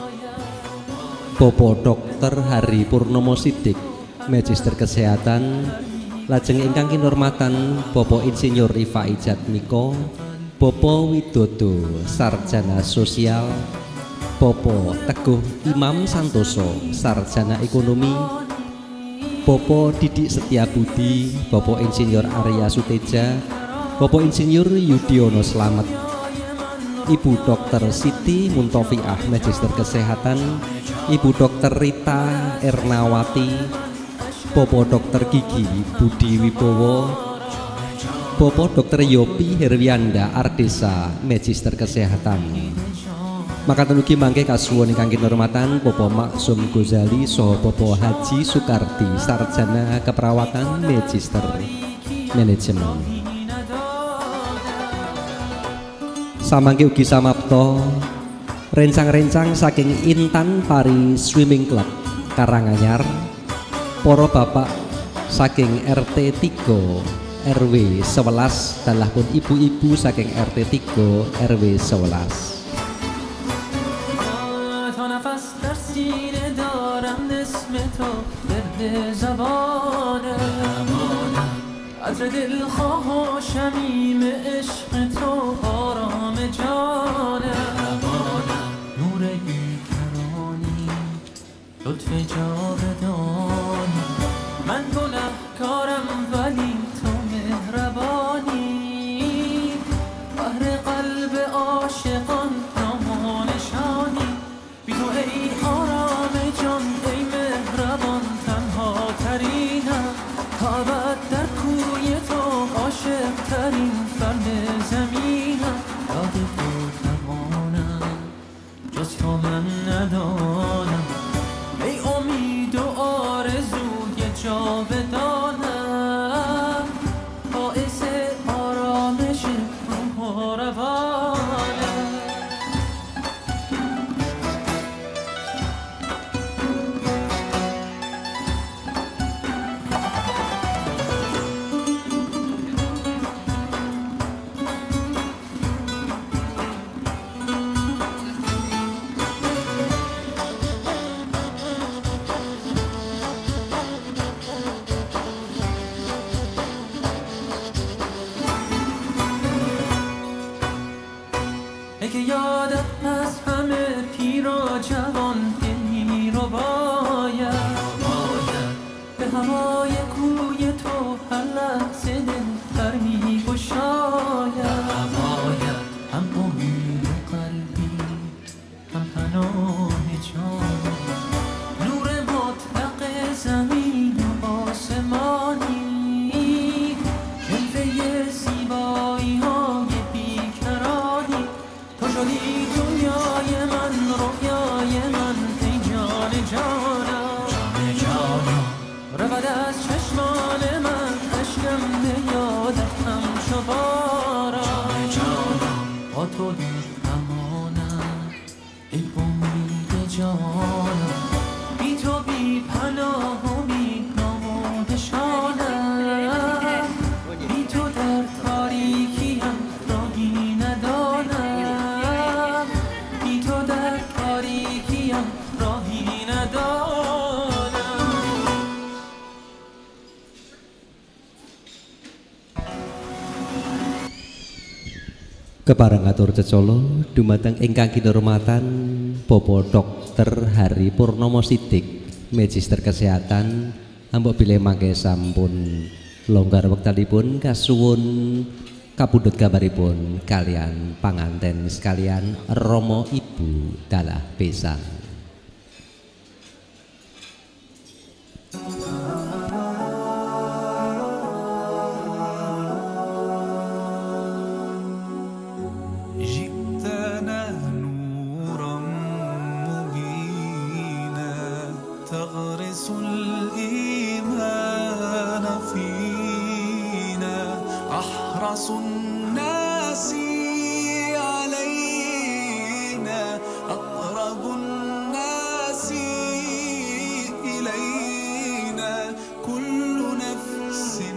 Bapak Dokter Hari Purnomo Sidik Magister Kesehatan, lajeng ingkang kinurmatan Bapak Insinyur Rifai Jatmiko, Bapak Widodo Sarjana Sosial, Bapak Teguh Imam Santoso Sarjana Ekonomi, Bapak Didik Setiabudi, Bapak Insinyur Arya Suteja, Bapak Insinyur Yudiono Slamet, Ibu Dokter Siti Muntofiah Magister Kesehatan, Ibu Dokter Rita Ernawati, Bapak Dokter Gigi Budi Wibowo, Bapak Dokter Yopi Herwianda Ardesa Magister Kesehatan. Maka tenugi mangke kasuwun ingkang kinurmatan Bapak Maksum Gozali saha Bapak Haji Sukarti Sarjana Keperawatan Magister Manajemen. Samangke ugi samapta rencang-rencang saking Intan Pari Swimming Club Karanganyar, para bapak saking R T tiga R W sebelas dalah pun ibu-ibu saking R T tiga R W sebelas. عطر دلخواه و شمیم عشق تو آرام جانم، نور بیکرانی لطف جاودانی، من گنهکارم ولی تو مهربانی، بحر قلب عاشقان نامانشانی، بی تو ای آرام جان ای مهربان تنها ترینم، تا ابد در کوی تو عاشق ترین فرد زمینم، یاد تو توانم جز تو من ندانم، ای امید و آرزوی جاودانم، باعث آرامش روح و روانم. که یادم از همه پیر و جوان دلی رو باید به هوای کوی تو هر لحظه دل پر می گشاید، هم امید قلبی هم پناه جان، نور مطلق زمین و آسمانی، جلوه زیبایی های بیکرانی، تو شدی دنیای من رویای من ای جان جانم، رود از چشمان من اشکم به یادت همچو باران، با تو دور امانم ای امید جانم، بی تو بی پناه و بی نام و نشانم، بی تو در تاریکیم راهی ندانم، بی تو در تاریکیم راهی ندانم. Kepareng atur cecolo dumateng ingkang kinurmatan Bapak Dokter Hari Purnomo Sidik Magister Kesehatan, ambok bilih mangke sampun longgar wektalipun kasuwun kapundhut gambaripun kalian panganten sekalian Romo Ibu dalah besan. كل نفس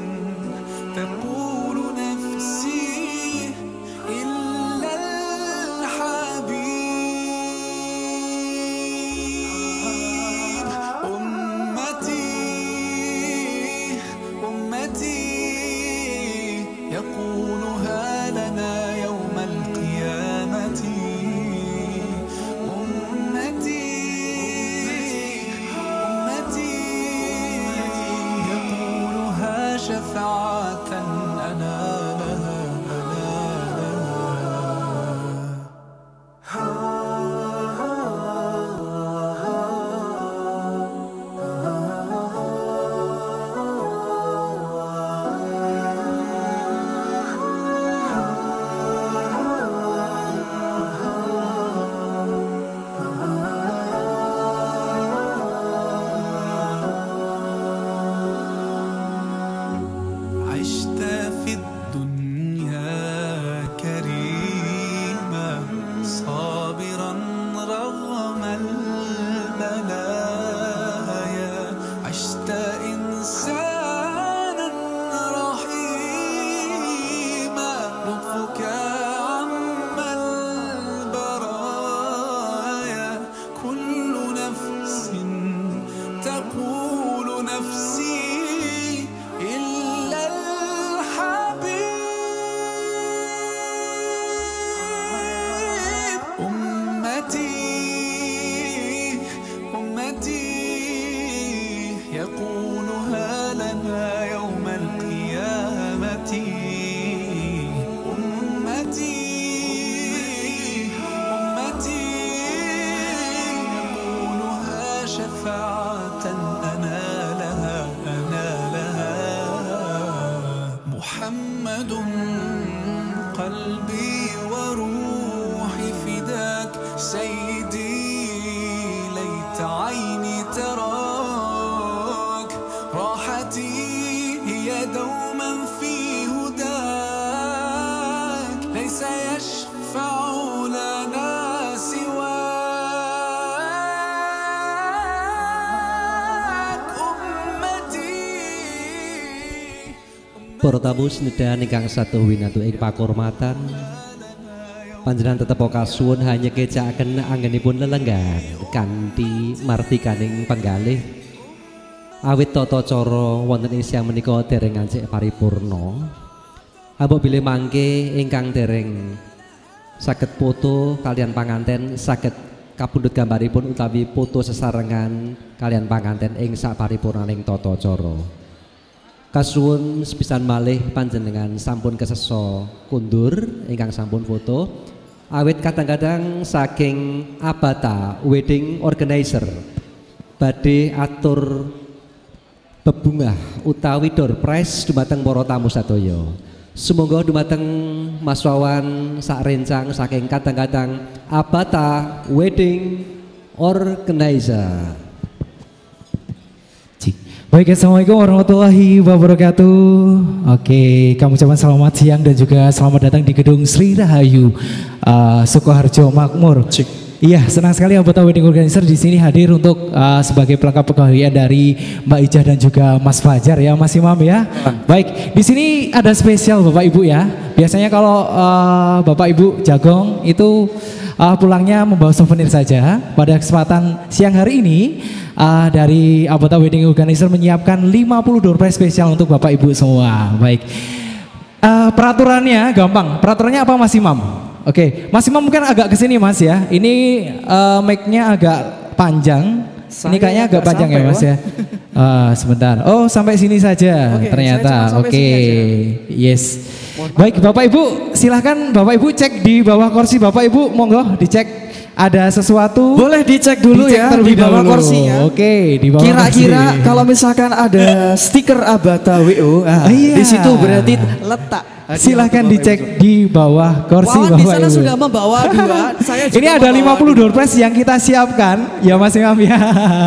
شفاعة أنالها أنالها محمد قلبي وروحي فداك سيدي ليت عيني تراك راحتي هي دوما في هداك ليس يشفع لنا سواك أمتي. Para tamu senedan ingkang satu winatu ing pakurmatan, panjenengan tetep kasuwun hanya kecakaken anggenipun lelenggan kanthi martikaning penggalih awit tata cara wonten ing siang menika dereng ngancik paripurna. Ambok bilih mangke ingkang dereng saged foto kalian panganten saged kapundhut gambaripun utawi foto sesarengan kalian panganten ing saparipurnaning tata cara. Kasuwun sepisan malih panjenengan sampun kesesa kundur ingkang sampun foto awit kadang-kadang saking Abata Wedding Organizer badhe atur bebungah utawi door prize dumateng para tamu sadaya. Sumangga dumateng Mas Wawan sak rencang saking kadang-kadang Abata Wedding Organizer. Baik, assalamualaikum warahmatullahi wabarakatuh. Oke, kami ucapkan selamat siang dan juga selamat datang di gedung Sri Rahayu uh, Sukoharjo Makmur. Iya, senang sekali Abata Wedding Organizer di sini hadir untuk uh, sebagai pelengkap pegawaian dari Mbak Ijah dan juga Mas Fajar ya, Mas Imam ya. Baik, di sini ada spesial Bapak Ibu ya. Biasanya kalau uh, Bapak Ibu Jagong itu uh, pulangnya membawa souvenir saja. Pada kesempatan siang hari ini Uh, dari Abata Wedding Organizer menyiapkan lima puluh door prize spesial untuk Bapak Ibu semua. Baik, uh, peraturannya gampang. Peraturannya apa Mas Imam? Oke, okay. Mas Imam mungkin agak kesini Mas ya. Ini uh, mic-nya agak panjang. Saya ini kayaknya agak panjang ya Mas ya. Uh, sebentar. Oh sampai sini saja okay, ternyata. Oke, okay. Yes. Baik Bapak Ibu, silahkan Bapak Ibu cek di bawah kursi Bapak Ibu, monggo dicek. Ada sesuatu boleh dicek dulu dicek ya di bawah dahulu. Kursinya. Oke, di bawah. Kira-kira kalau misalkan ada stiker Abata W O, ah, iya. Di situ berarti letak. Silahkan dicek di bawah kursi Bapak Ibu. Di sana sudah membawa dua. Saya juga ini ada lima puluh door prize yang kita siapkan, ya Mas Imam ya.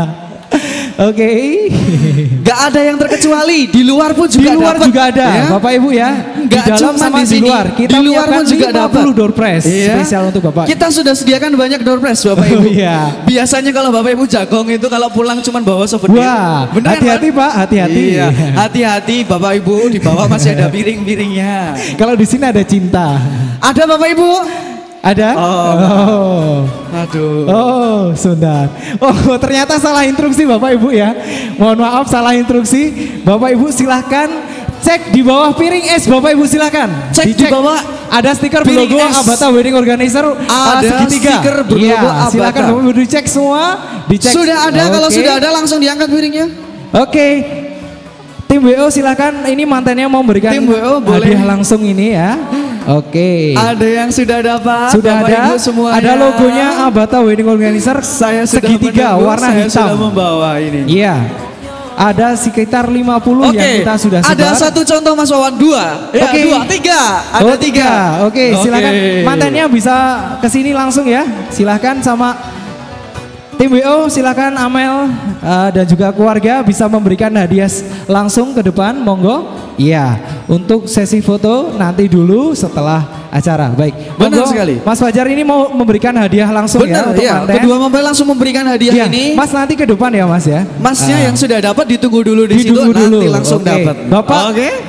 Oke, okay. Gak ada yang terkecuali, di luar pun juga, di luar dapet, juga ada, ya? Bapak Ibu ya. Gak di dalam sama di, sini, di luar, kita di luar pun juga lima puluh door prize iya. Spesial untuk Bapak. Kita sudah sediakan banyak door prize Bapak Ibu. Oh, iya. Biasanya kalau Bapak Ibu Jagong itu kalau pulang cuma bawa souvenir. Wah, hati-hati Pak, hati-hati. Iya. Hati-hati Bapak Ibu, di bawah masih ada piring-piringnya. Kalau di sini ada cinta. Ada Bapak Ibu? Ada? Oh, oh. Aduh. Oh, Sunda. Oh, ternyata salah instruksi Bapak Ibu ya. Mohon maaf salah instruksi. Bapak Ibu silahkan cek di bawah piring es. Bapak Ibu silahkan. Cek Dicek. Di bawah ada stiker berlogo Abata Wedding Organizer. Ada segitiga. Stiker berlogo ya, Abata. Silakan Bapak Ibu dicek semua. Dicek. Sudah ada. Okay. Kalau sudah ada langsung diangkat piringnya. Oke. Okay. Tim W O silahkan. Ini mantannya mau memberikan Tim W O hadiah langsung ini ya. Oke. Okay. Ada yang sudah dapat. Sudah Bapak ada. Ibu semuanya. Ada logonya Abata Wedding Organizer. Saya sudah segitiga menunggu, warna saya hitam. Sudah membawa ini. Iya. Ada sekitar lima puluh okay. Yang kita sudah sebar. Ada satu contoh Mas Wawan dua. Ya, okay. Dua, tiga. Ada oh, tiga. Oke, okay. Okay. Silakan mantannya bisa kesini langsung ya. Silakan sama tim W O, silakan Amel uh, dan juga keluarga bisa memberikan hadiah langsung ke depan, monggo. Iya, untuk sesi foto nanti dulu setelah acara. Baik, benar sekali. Mas Fajar ini mau memberikan hadiah langsung. Benar, ya untuk iya. Kedua mempelai langsung memberikan hadiah ya, ini. Mas nanti ke depan ya Mas ya. Masnya uh, yang sudah dapat ditunggu dulu di ditunggu situ dulu. Nanti langsung okay. Dapat. Bapak, oke. Okay.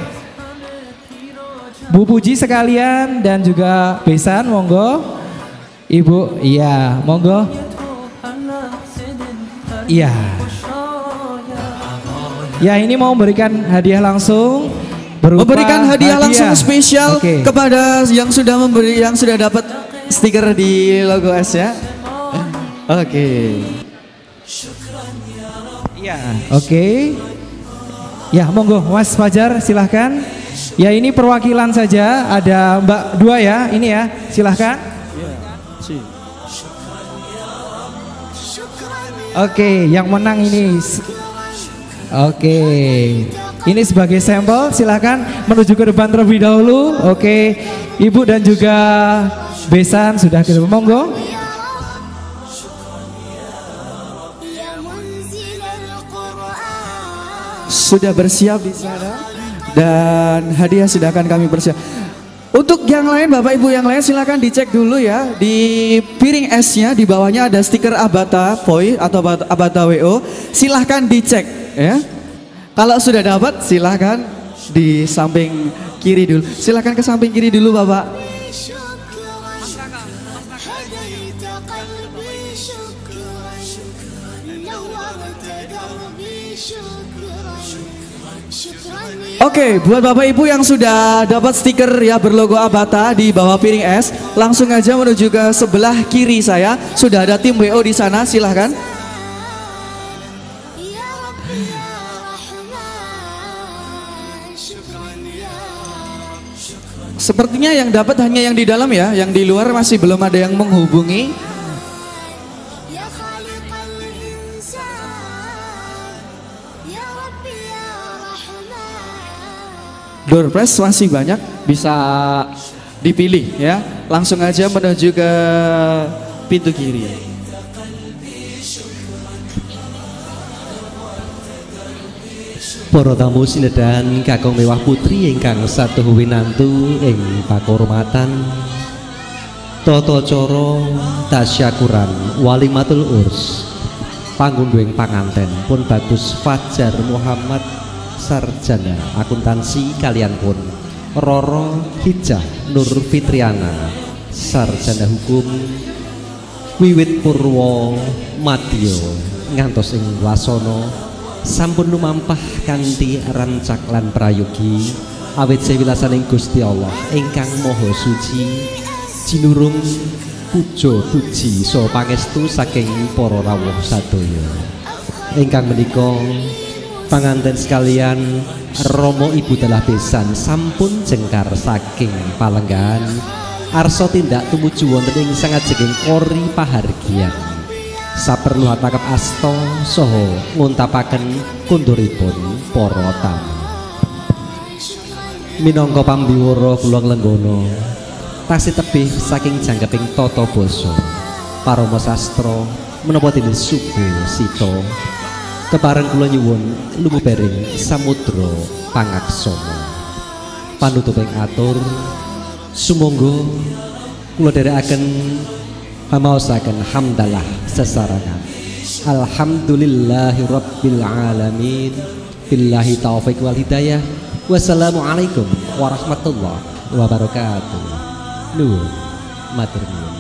Bu Puji sekalian dan juga Besan, monggo. Ibu, iya, monggo. Iya. Ya ini mau memberikan hadiah langsung. Memberikan hadiah, hadiah langsung spesial okay. Kepada yang sudah memberi, yang sudah dapat stiker di logo S ya. Oke. Okay. Iya. Oke. Okay. Ya monggo Mas Fajar silahkan. Ya ini perwakilan saja. Ada Mbak dua ya. Ini ya silahkan. Yeah. Oke, yang menang ini. Oke, ini sebagai sampel, silakan menuju ke depan terlebih dahulu. Oke, Ibu dan juga Besan sudah ke depan, monggo. Sudah bersiap di sana dan hadiah sudah akan kami persiap. Untuk yang lain, Bapak Ibu yang lain silakan dicek dulu ya di piring esnya, di bawahnya ada stiker Abata Poi atau Abata W O. Silahkan dicek ya. Kalau sudah dapat silahkan di samping kiri dulu. Silahkan ke samping kiri dulu Bapak. Oke, buat Bapak Ibu yang sudah dapat stiker ya berlogo Abata di bawah piring es, langsung aja menuju ke sebelah kiri saya. Sudah ada tim W O di sana, silahkan. Sepertinya yang dapat hanya yang di dalam ya, yang di luar masih belum ada yang menghubungi. Door prize masih banyak, bisa dipilih ya. Langsung aja menuju ke pintu kiri. Para tamu sinedan kakung mewah putri ingkang satuh winantu ing pakurmatan tata cara tasyakuran walimatul urs panggunduing panganten pun bagus Fajar Muhammad sarjana akuntansi kalian pun Roro Hijah Nur Fitriana sarjana hukum wiwit purwo madya ngantos ing wasana sampun lumampah kanthi rancak lan prayogi awit sewilasaning Gusti Allah ingkang maha suci jinurung puja puji so pangestu saking para rawuh sadaya ingkang menika panganten sekalian Romo Ibu telah besan sampun jengkar saking palenggan arsa tindak tumuju wonten ing sangajenging kori pahargyan saperlu hatakep asta saha nguntapaken kunduripun para tamu minangka pambiwara kula nglenggana tasih tebih saking janggeping tata basa parama sastra menapa dene suku sita kepareng kula nyuwun lumebering samudra pangaksana panutuping atur sumangga kula dherekaken pamaosaken hamdalah sesarangan alhamdulillahi rabbil alamin billahi taufik wal hidayah wassalamualaikum warahmatullahi wabarakatuh. Nuwun matur nuwun.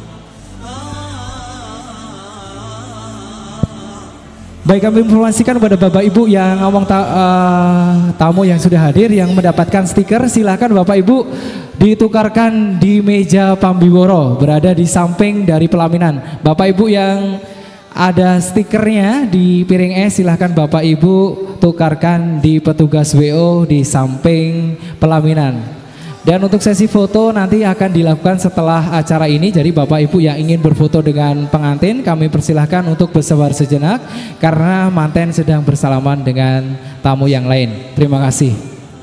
Baik, kami informasikan kepada Bapak Ibu yang ngomong ta uh, tamu yang sudah hadir yang mendapatkan stiker, silahkan Bapak Ibu ditukarkan di meja Pambiworo berada di samping dari pelaminan. Bapak Ibu yang ada stikernya di piring es silahkan Bapak Ibu tukarkan di petugas W O di samping pelaminan. Dan untuk sesi foto nanti akan dilakukan setelah acara ini. Jadi Bapak Ibu yang ingin berfoto dengan pengantin kami persilahkan untuk bersabar sejenak karena manten sedang bersalaman dengan tamu yang lain. Terima kasih.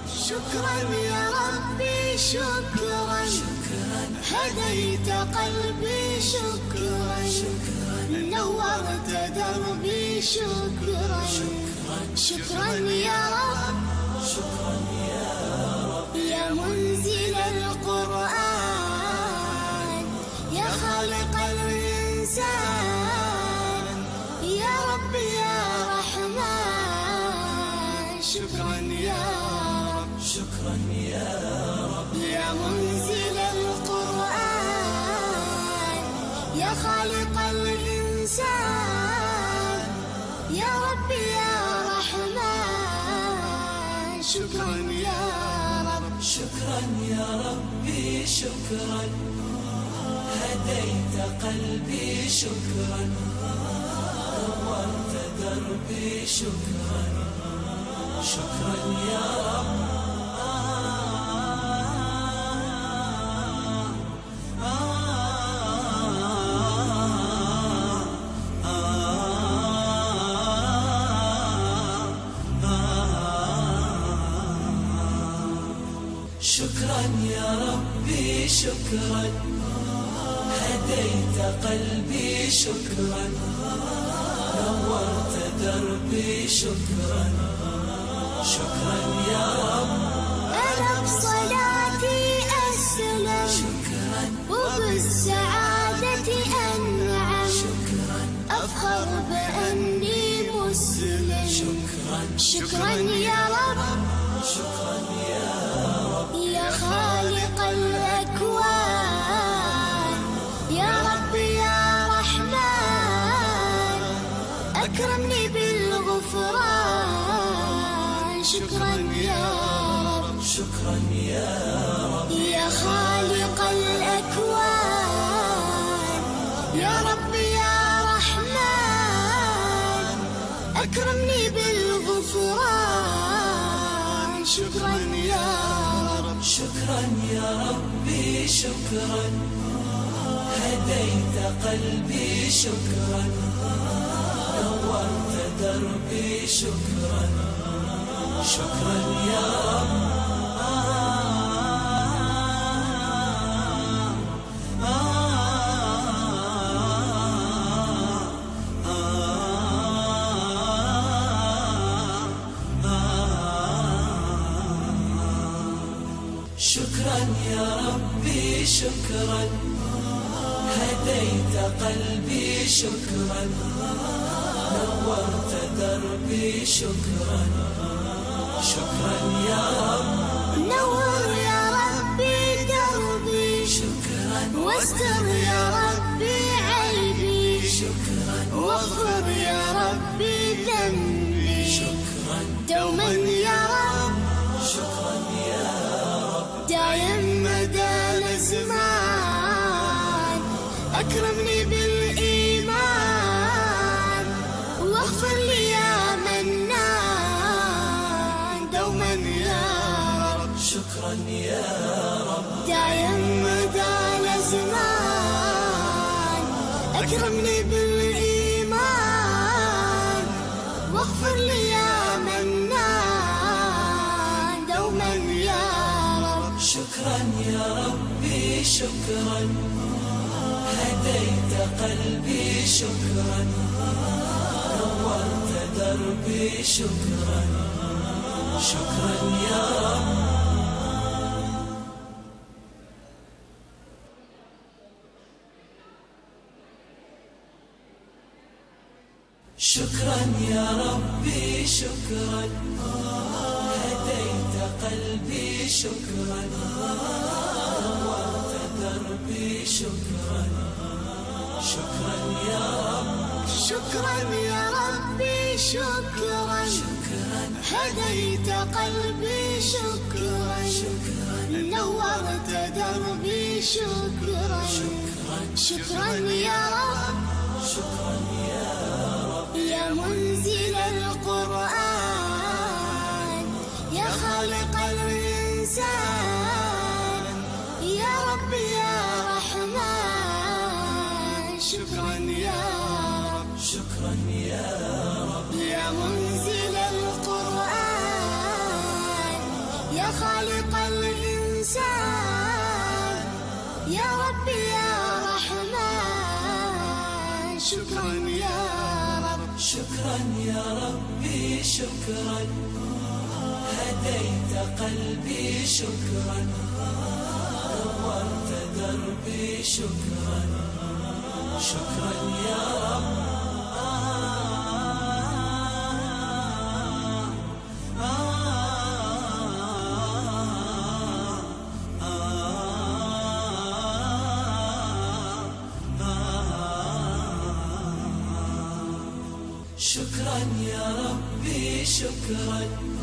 منزل القرآن يا خالق الإنسان يا رب يا رحمن شكرا يا رب شكرا يا رب يا منزل القرآن يا خالق الإنسان يا رب يا رحمن شكرا يا رب شكرا يا ربي شكرا هديت قلبي شكرا نورت دربي شكرا شكرا يا رب آه آه آه شكرا يا ربي شكرا هديت قلبي شكرا نورت دربي شكرا شكرا يا رب أنا بصلاتي أسلم شكرا وبالسعادة أنعم شكرا أفخر بأني مسلم شكرا شكرا يا رب شكرا يا رب يا خالق الأكوان يا رب يا رحمن أكرمني بالغفران شكرا يا رب شكرا يا رب يا خالق الأكوان يا رب يا رحمن أكرمني بالغفران شكرا يا رب شكرا يا ربي شكرا هديت قلبي شكرا نورت دربي شكرا شكرا يا رب شكرا يا ربي شكرا هديت قلبي شكرا نورت دربي شكرا شكرا يا رب نور يا ربي دربي شكرا واستر يا ربي عيبي شكرا واغفر يا ربي ذنبي شكرا دوما يا رب شكرا يا رب دايم مدى الازمان اكرمني بالايمان واغفر لي يا منان دوما يا رب شكرا يا رب دايم مدى الازمان اكرمني بالايمان واغفر لي يا منان دوما يا رب شكرا يا ربي شكرا هديت قلبي شكرا نورت دربي شكرا شكرا يا رب شكرا يا ربي شكرا هديت قلبي شكرا نورت دربي شكرا شكرا يا رب شكرا يا ربي شكرا هديت قلبي شكرا نورت دربي شكرا شكرا يا رب شكرا يا رب يا منزل القرآن يا خالق الإنسان يا رب يا رحمن شكرا يا رب شكرا يا رب يا منزل القرآن يا خالق الإنسان يا رب يا رحمن شكرا يا رب شكرا يا ربي شكرا هديت قلبي شكرا نورت دربي شكرا شكرا يا رب شكرا يا ربي شكرا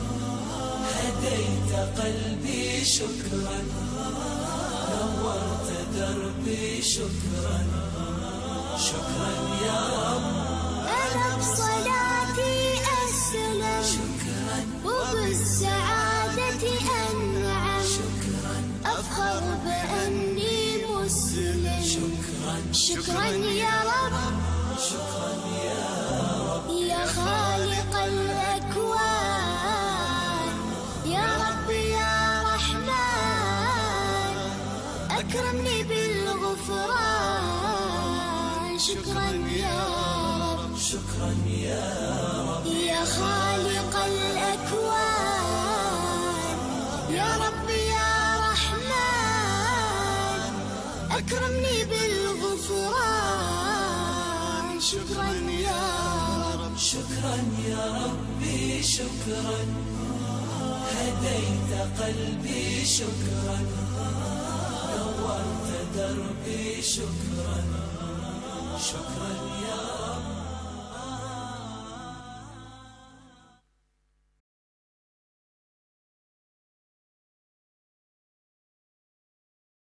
هديت قلبي شكرا نورت دربي شكرا شكرا يا رب أنا بصلاتي أسلم شكرا وبالسعادة أنعم شكرا أفخر بأني مسلم شكرا شكرا يا رب شكرا يا رب يا خالق الأكوان يا رب يا رحمن شكرا يا رب شكرا يا رب يا خالق الأكوان يا رب يا رحمن أكرمني بالغفران شكرا يا رب شكرا يا ربي شكرا هديت قلبي شكرا نورت دربي شكرا شكرا يا رب